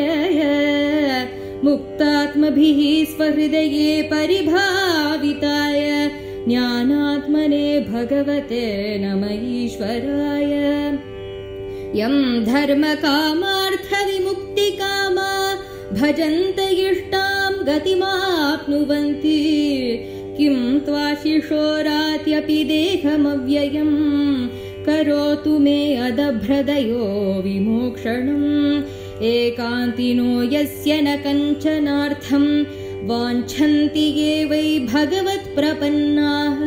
मुक्तात्मभिः स्वहृदये परिभाविताय ज्ञानात्मने भगवते नमः ईश्वराय यं धर्मकामार्थविमुक्तिकामा भजन्त इष्टां गतिमाप्नुवन्ति किं त्वाशिशोरात्यपि देहमव्ययं करोतु मे अदभ्रदयो विमोक्षणम् एकान्तिनो यस्य न कञ्चनार्थं वाञ्छन्ति ये वै भगवत्प्रपन्नाः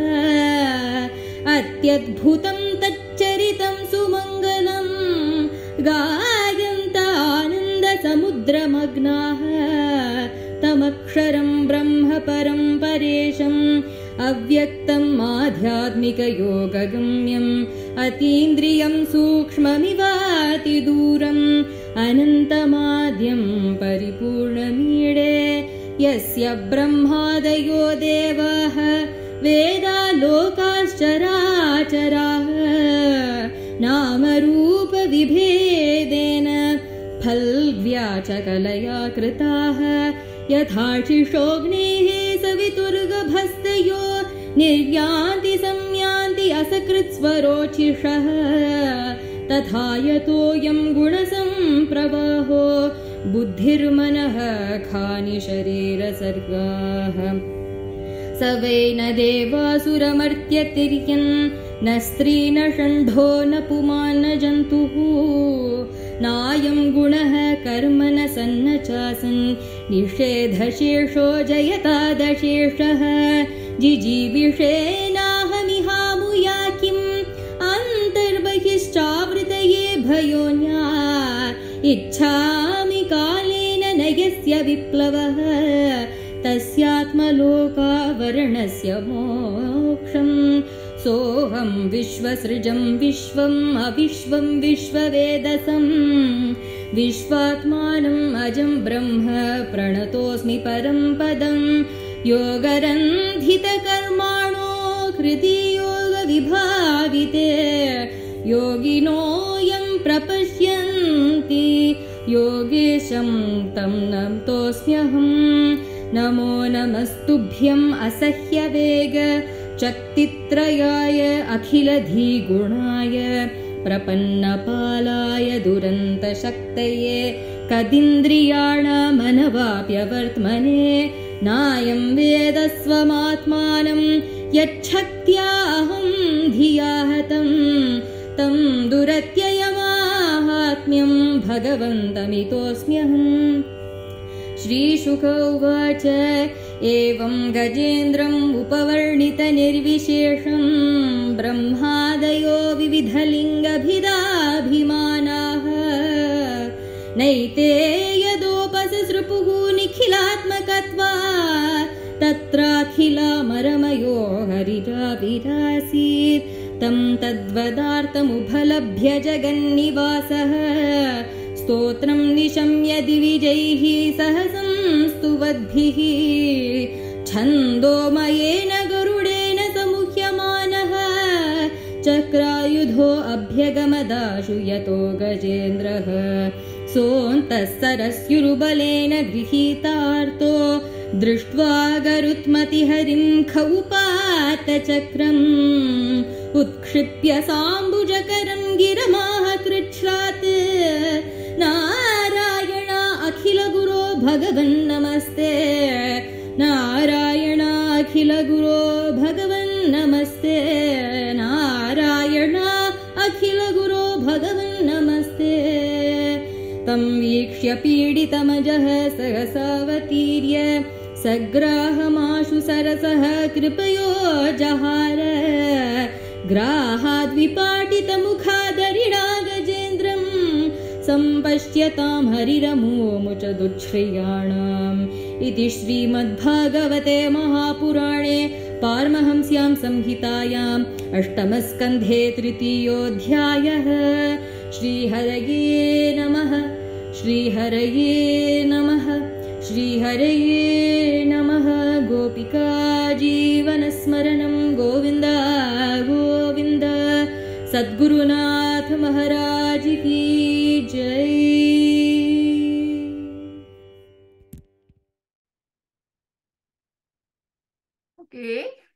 अत्यद्भुतं तच्चरितं सुमङ्गलं गायन्त आनन्दसमुद्रमग्नाः तमक्षरं ब्रह्म परं परेशम् अव्यक्तम् आध्यात्मिकयोगगम्यम् अतीन्द्रियं सूक्ष्ममिवातिदूरम् अनन्तमाद्यं परिपूर्णमीडे यस्य ब्रह्मादयो देवाः वेदा लोकाश्चराचराः नामरूपविभेदेन फल्व्याचकलया कृताः यथाशिशोऽग्नेः सवितुर्गभस्तयो निर्यान्ति संयान्ति असकृत्स्वरोचिषः तथा यतोऽयं गुणसम्प्रवाहो बुद्धिर्मनः खानि शरीरसर्गाः स वै न देवासुरमर्त्यतिर्यन् न स्त्री न षण्ढो न पुमान् न जन्तुः नायं गुणः कर्म न सन्न चासन् निषेधशेषो जयतादशेषः जिजीविषेनाहमिहामुया किम् अन्तर्बहिश्चावृतये भयोन्या इच्छामि कालेन न यस्य विप्लवः तस्यात्मलोकावरणस्य मोक्षम् सोऽहं विश्वसृजं विश्वम् अविश्वं विश्ववेदसम् विश्वात्मानम् अजं ब्रह्म प्रणतोऽस्मि परं पदम् योगरन्धितकर्माणो हृदि योगविभाविते योगिनोऽयं प्रपश्यन्ति योगेशं तं नतोऽस्म्यहम् नमो नमस्तुभ्यम् असह्यवेग शक्तित्रयाय अखिलधिगुणाय प्रपन्नपालाय दुरन्तशक्तये कदिन्द्रियाणामनवाप्यवर्त्मने नायं वेद स्वमात्मानं यच्छक्त्याहं धिया हतं तं दुरत्ययमाहात्म्यं भगवन्तमितोऽस्म्यहम्। श्रीशुक उवाच एवं गजेन्द्रम् उपवर्णितनिर्विशेषं ब्रह्मादयो विविधलिङ्गभिदाभिमानाः नैते यदोपसृपुः निखिलात्मकत्वात् तत्राखिलामरमयो हरिराविरासीत् तं तद्वदार्थमुपलभ्य जगन्निवासः स्तोत्रं निशम्य दिविजैः सह संस्तुवद्भिः छन्दोमयेन गरुडेन समुह्यमानः चक्रायुधो अभ्यगमदाशु यतो गजेन्द्रः सोऽन्तः सरस्युरुबलेन गृहीतार्तो दृष्ट्वा गरुत्मतिहरिं खौपात चक्रम् उत्क्षिप्य साम्बुजकरं गिरमाह कृच्छ्रात् नारायण अखिल गुरो भगवन् नमस्ते नारायण अखिल गुरो भगवन् नमस्ते नारायण अखिल गुरो भगवन् नमस्ते तं वीक्ष्य पीडितमजः सहसावतीर्य सग्राहमाशु सरसः कृपयो जहार ग्राहाद्विपाटितमुखादरिणा गजेन्द्रं सम्पश्यतां हरिरमोमुच दुच्छ्रियाणाम् इति श्रीमद्भागवते महापुराणे पारमहंस्यां संहितायाम् अष्टमस्कन्धे तृतीयोऽध्यायः। श्रीहरये नमः श्रीहरये नमः श्रीहरये नमः। गोपिका जीवनस्मरणं गोविन्द गोविन्द। सद्गुरुनाथ महाराज की जय। Oké,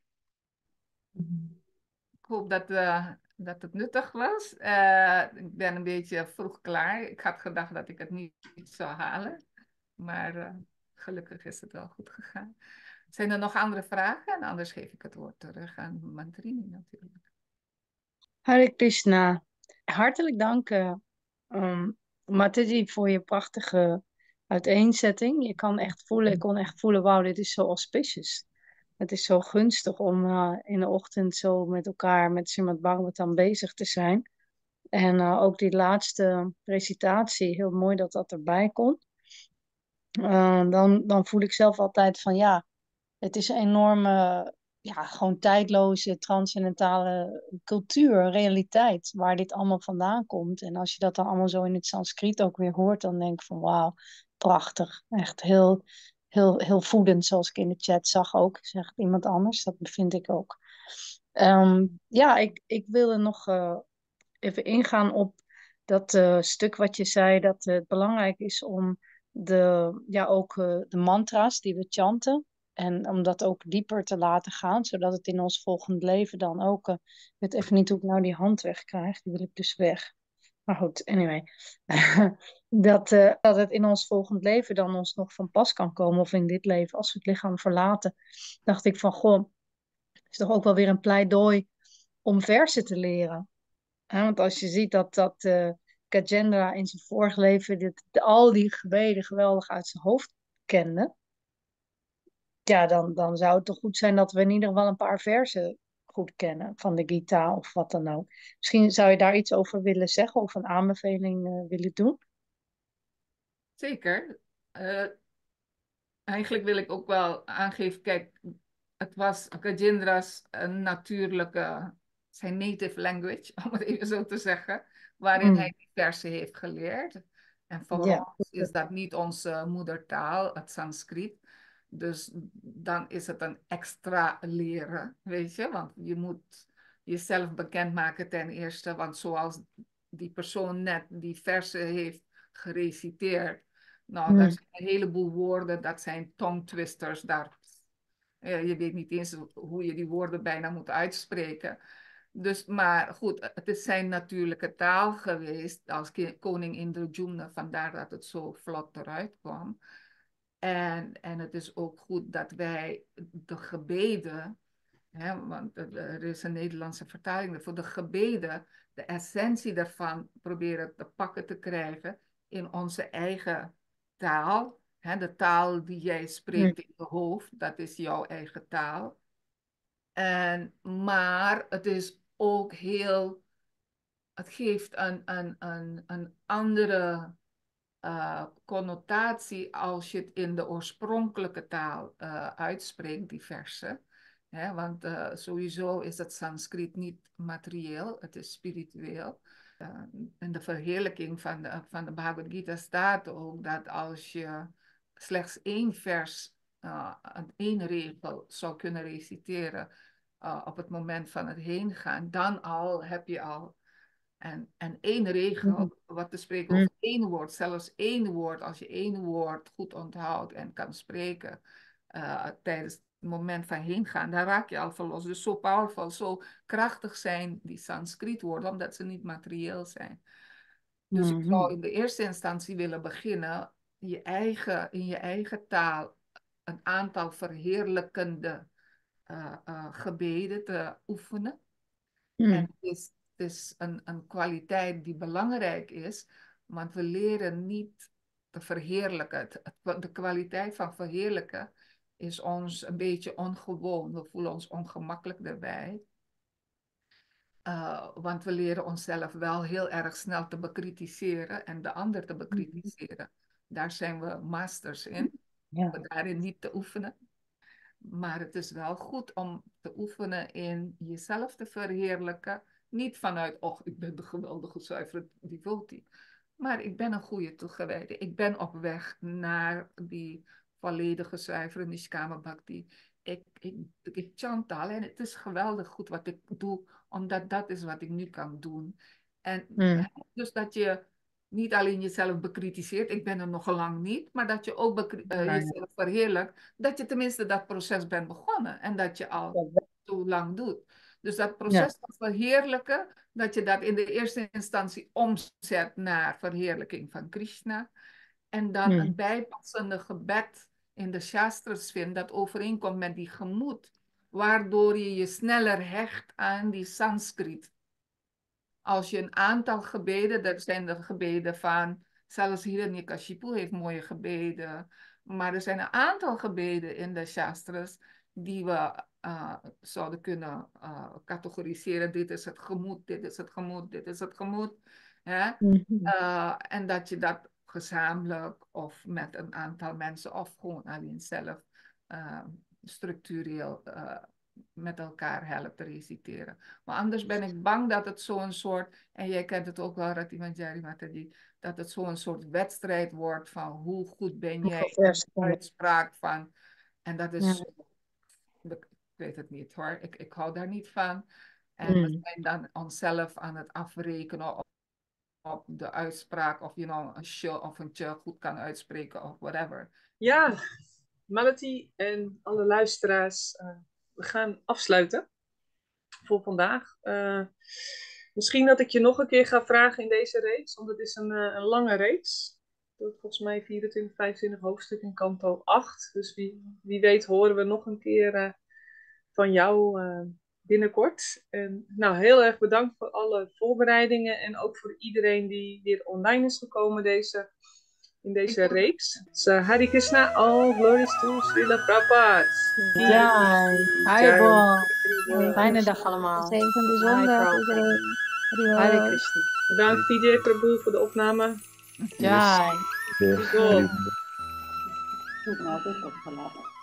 ik hoop dat, uh, dat het nuttig was. Uh, ik ben een beetje vroeg klaar. Ik had gedacht dat ik het niet, niet zou halen. Maar uh, gelukkig is het wel goed gegaan. Zijn er nog andere vragen? En anders geef ik het woord terug aan Mantrini natuurlijk. Hare Krishna. Hartelijk dank, uh, um, Mataji, voor je prachtige uiteenzetting. Je kan echt voelen, ik kon echt voelen, wauw, dit is zo auspicious. Het is zo gunstig om uh, in de ochtend zo met elkaar met Srimad Bhagavatam bezig te zijn. En uh, ook die laatste recitatie, heel mooi dat dat erbij komt. Uh, dan, dan voel ik zelf altijd van ja, het is een enorme, ja, gewoon tijdloze, transcendentale cultuur, realiteit, waar dit allemaal vandaan komt. En als je dat dan allemaal zo in het Sanskriet ook weer hoort, dan denk ik van wauw, prachtig. Echt heel, heel, heel voedend, zoals ik in de chat zag ook, zegt iemand anders, dat vind ik ook. Um, ja, ik, ik wilde nog uh, even ingaan op dat uh, stuk wat je zei, dat uh, het belangrijk is om de, ja, ook uh, de mantra's die we chanten, en om dat ook dieper te laten gaan, zodat het in ons volgend leven dan ook, uh, ik weet even niet hoe ik nou die hand wegkrijg, die wil ik dus weg. Maar goed, anyway. dat, uh, dat het in ons volgend leven dan ons nog van pas kan komen, of in dit leven, als we het lichaam verlaten, dacht ik van, goh, is toch ook wel weer een pleidooi om versen te leren. Ja, want als je ziet dat, dat uh, Gajendra in zijn vorig leven dit, de, al die gebeden geweldig uit zijn hoofd kende, ja, dan, dan zou het toch goed zijn dat we in ieder geval een paar versen goed kennen van de Gita of wat dan ook. Misschien zou je daar iets over willen zeggen of een aanbeveling uh, willen doen? Zeker. Uh, eigenlijk wil ik ook wel aangeven, kijk, het was Gajendra's uh, natuurlijke, zijn native language, om het even zo te zeggen, waarin mm. hij die versen heeft geleerd. En voor ja. ons is dat niet onze moedertaal, het Sanskriet. Dus dan is het een extra leren, weet je. Want je moet jezelf bekendmaken ten eerste. Want zoals die persoon net die versen heeft gereciteerd. Nou, mm. dat zijn een heleboel woorden, dat zijn tongue twisters. Daar, je weet niet eens hoe je die woorden bijna moet uitspreken. Dus, maar goed, het is zijn natuurlijke taal geweest als koning Indrujumna, vandaar dat het zo vlot eruit kwam. En, en het is ook goed dat wij de gebeden, hè, want er is een Nederlandse vertaling voor de gebeden, de essentie daarvan proberen te pakken te krijgen in onze eigen taal. Hè, de taal die jij spreekt in je hoofd, dat is jouw eigen taal. En, maar het is ook heel, het geeft een, een, een, een andere uh, connotatie als je het in de oorspronkelijke taal uh, uitspreekt, die versen. Hè, want uh, sowieso is het Sanskriet niet materieel, het is spiritueel. Uh, in de verheerlijking van de, van de Bhagavad Gita staat ook dat als je slechts één vers, uh, één regel zou kunnen reciteren uh, op het moment van het heen gaan, dan al heb je al En, en één regel, wat te spreken over één woord, zelfs één woord, als je één woord goed onthoudt en kan spreken uh, tijdens het moment van heen gaan, daar raak je al verlost. Dus zo powerful, zo krachtig zijn die Sanskriet woorden, omdat ze niet materieel zijn. Dus ik zou in de eerste instantie willen beginnen je eigen, in je eigen taal een aantal verheerlijkende uh, uh, gebeden te oefenen. En het is Het is een, een kwaliteit die belangrijk is, want we leren niet te verheerlijken. Het, het, de kwaliteit van verheerlijken is ons een beetje ongewoon. We voelen ons ongemakkelijk daarbij. Uh, want we leren onszelf wel heel erg snel te bekritiseren en de ander te bekritiseren. Daar zijn we masters in. Ja. We daarin niet te oefenen. Maar het is wel goed om te oefenen in jezelf te verheerlijken. Niet vanuit, oh, ik ben de geweldige zuivere devotee. Maar ik ben een goede toegewijde. Ik ben op weg naar die volledige zuivere Nishkama Bhakti. Ik, ik, ik chant al en het is geweldig goed wat ik doe, omdat dat is wat ik nu kan doen. En mm. dus dat je niet alleen jezelf bekritiseert, ik ben er nog lang niet, maar dat je ook uh, jezelf verheerlijkt, dat je tenminste dat proces bent begonnen en dat je al zo lang doet. Dus dat proces van ja. verheerlijken, dat je dat in de eerste instantie omzet naar verheerlijking van Krishna. En dan hmm. een bijpassende gebed in de Shastras vindt dat overeenkomt met die gemoed, waardoor je je sneller hecht aan die Sanskriet. Als je een aantal gebeden, dat zijn de gebeden van, zelfs Hiranyakashipu heeft mooie gebeden, maar er zijn een aantal gebeden in de Shastras die we uh, zouden kunnen uh, categoriseren. Dit is het gemoed, dit is het gemoed, dit is het gemoed. Hè? Mm-hmm. Uh, en dat je dat gezamenlijk of met een aantal mensen of gewoon alleen zelf uh, structureel uh, met elkaar helpt te reciteren. Maar anders ben ik bang dat het zo'n soort, en jij kent het ook wel, Rati Manjari Mataji, dat het zo'n soort wedstrijd wordt van hoe goed ben jij in de uitspraak van. En dat is, ja. ik weet het niet hoor, ik, ik hou daar niet van. En mm. we zijn dan onszelf aan het afrekenen op, op de uitspraak, of je nou een sh of een tje goed kan uitspreken of whatever. Ja, Malati en alle luisteraars, uh, we gaan afsluiten voor vandaag. Uh, misschien dat ik je nog een keer ga vragen in deze reeks, want het is een, uh, een lange reeks. Volgens mij vierentwintig, vijfentwintig hoofdstukken in kanto acht. Dus wie, wie weet horen we nog een keer uh, van jou uh, binnenkort. En, nou, heel erg bedankt voor alle voorbereidingen en ook voor iedereen die weer online is gekomen deze, in deze reeks. Dus, uh, Hare Krishna, all glories to Srila Prabhupada. Ja, hi, fijne dag allemaal. Zevende zondag iedereen. Hare Krishna. Bedankt Vijay Prabhu voor de opname. Ja. Yes. Goed. Goed, nou, dit is opgelaten.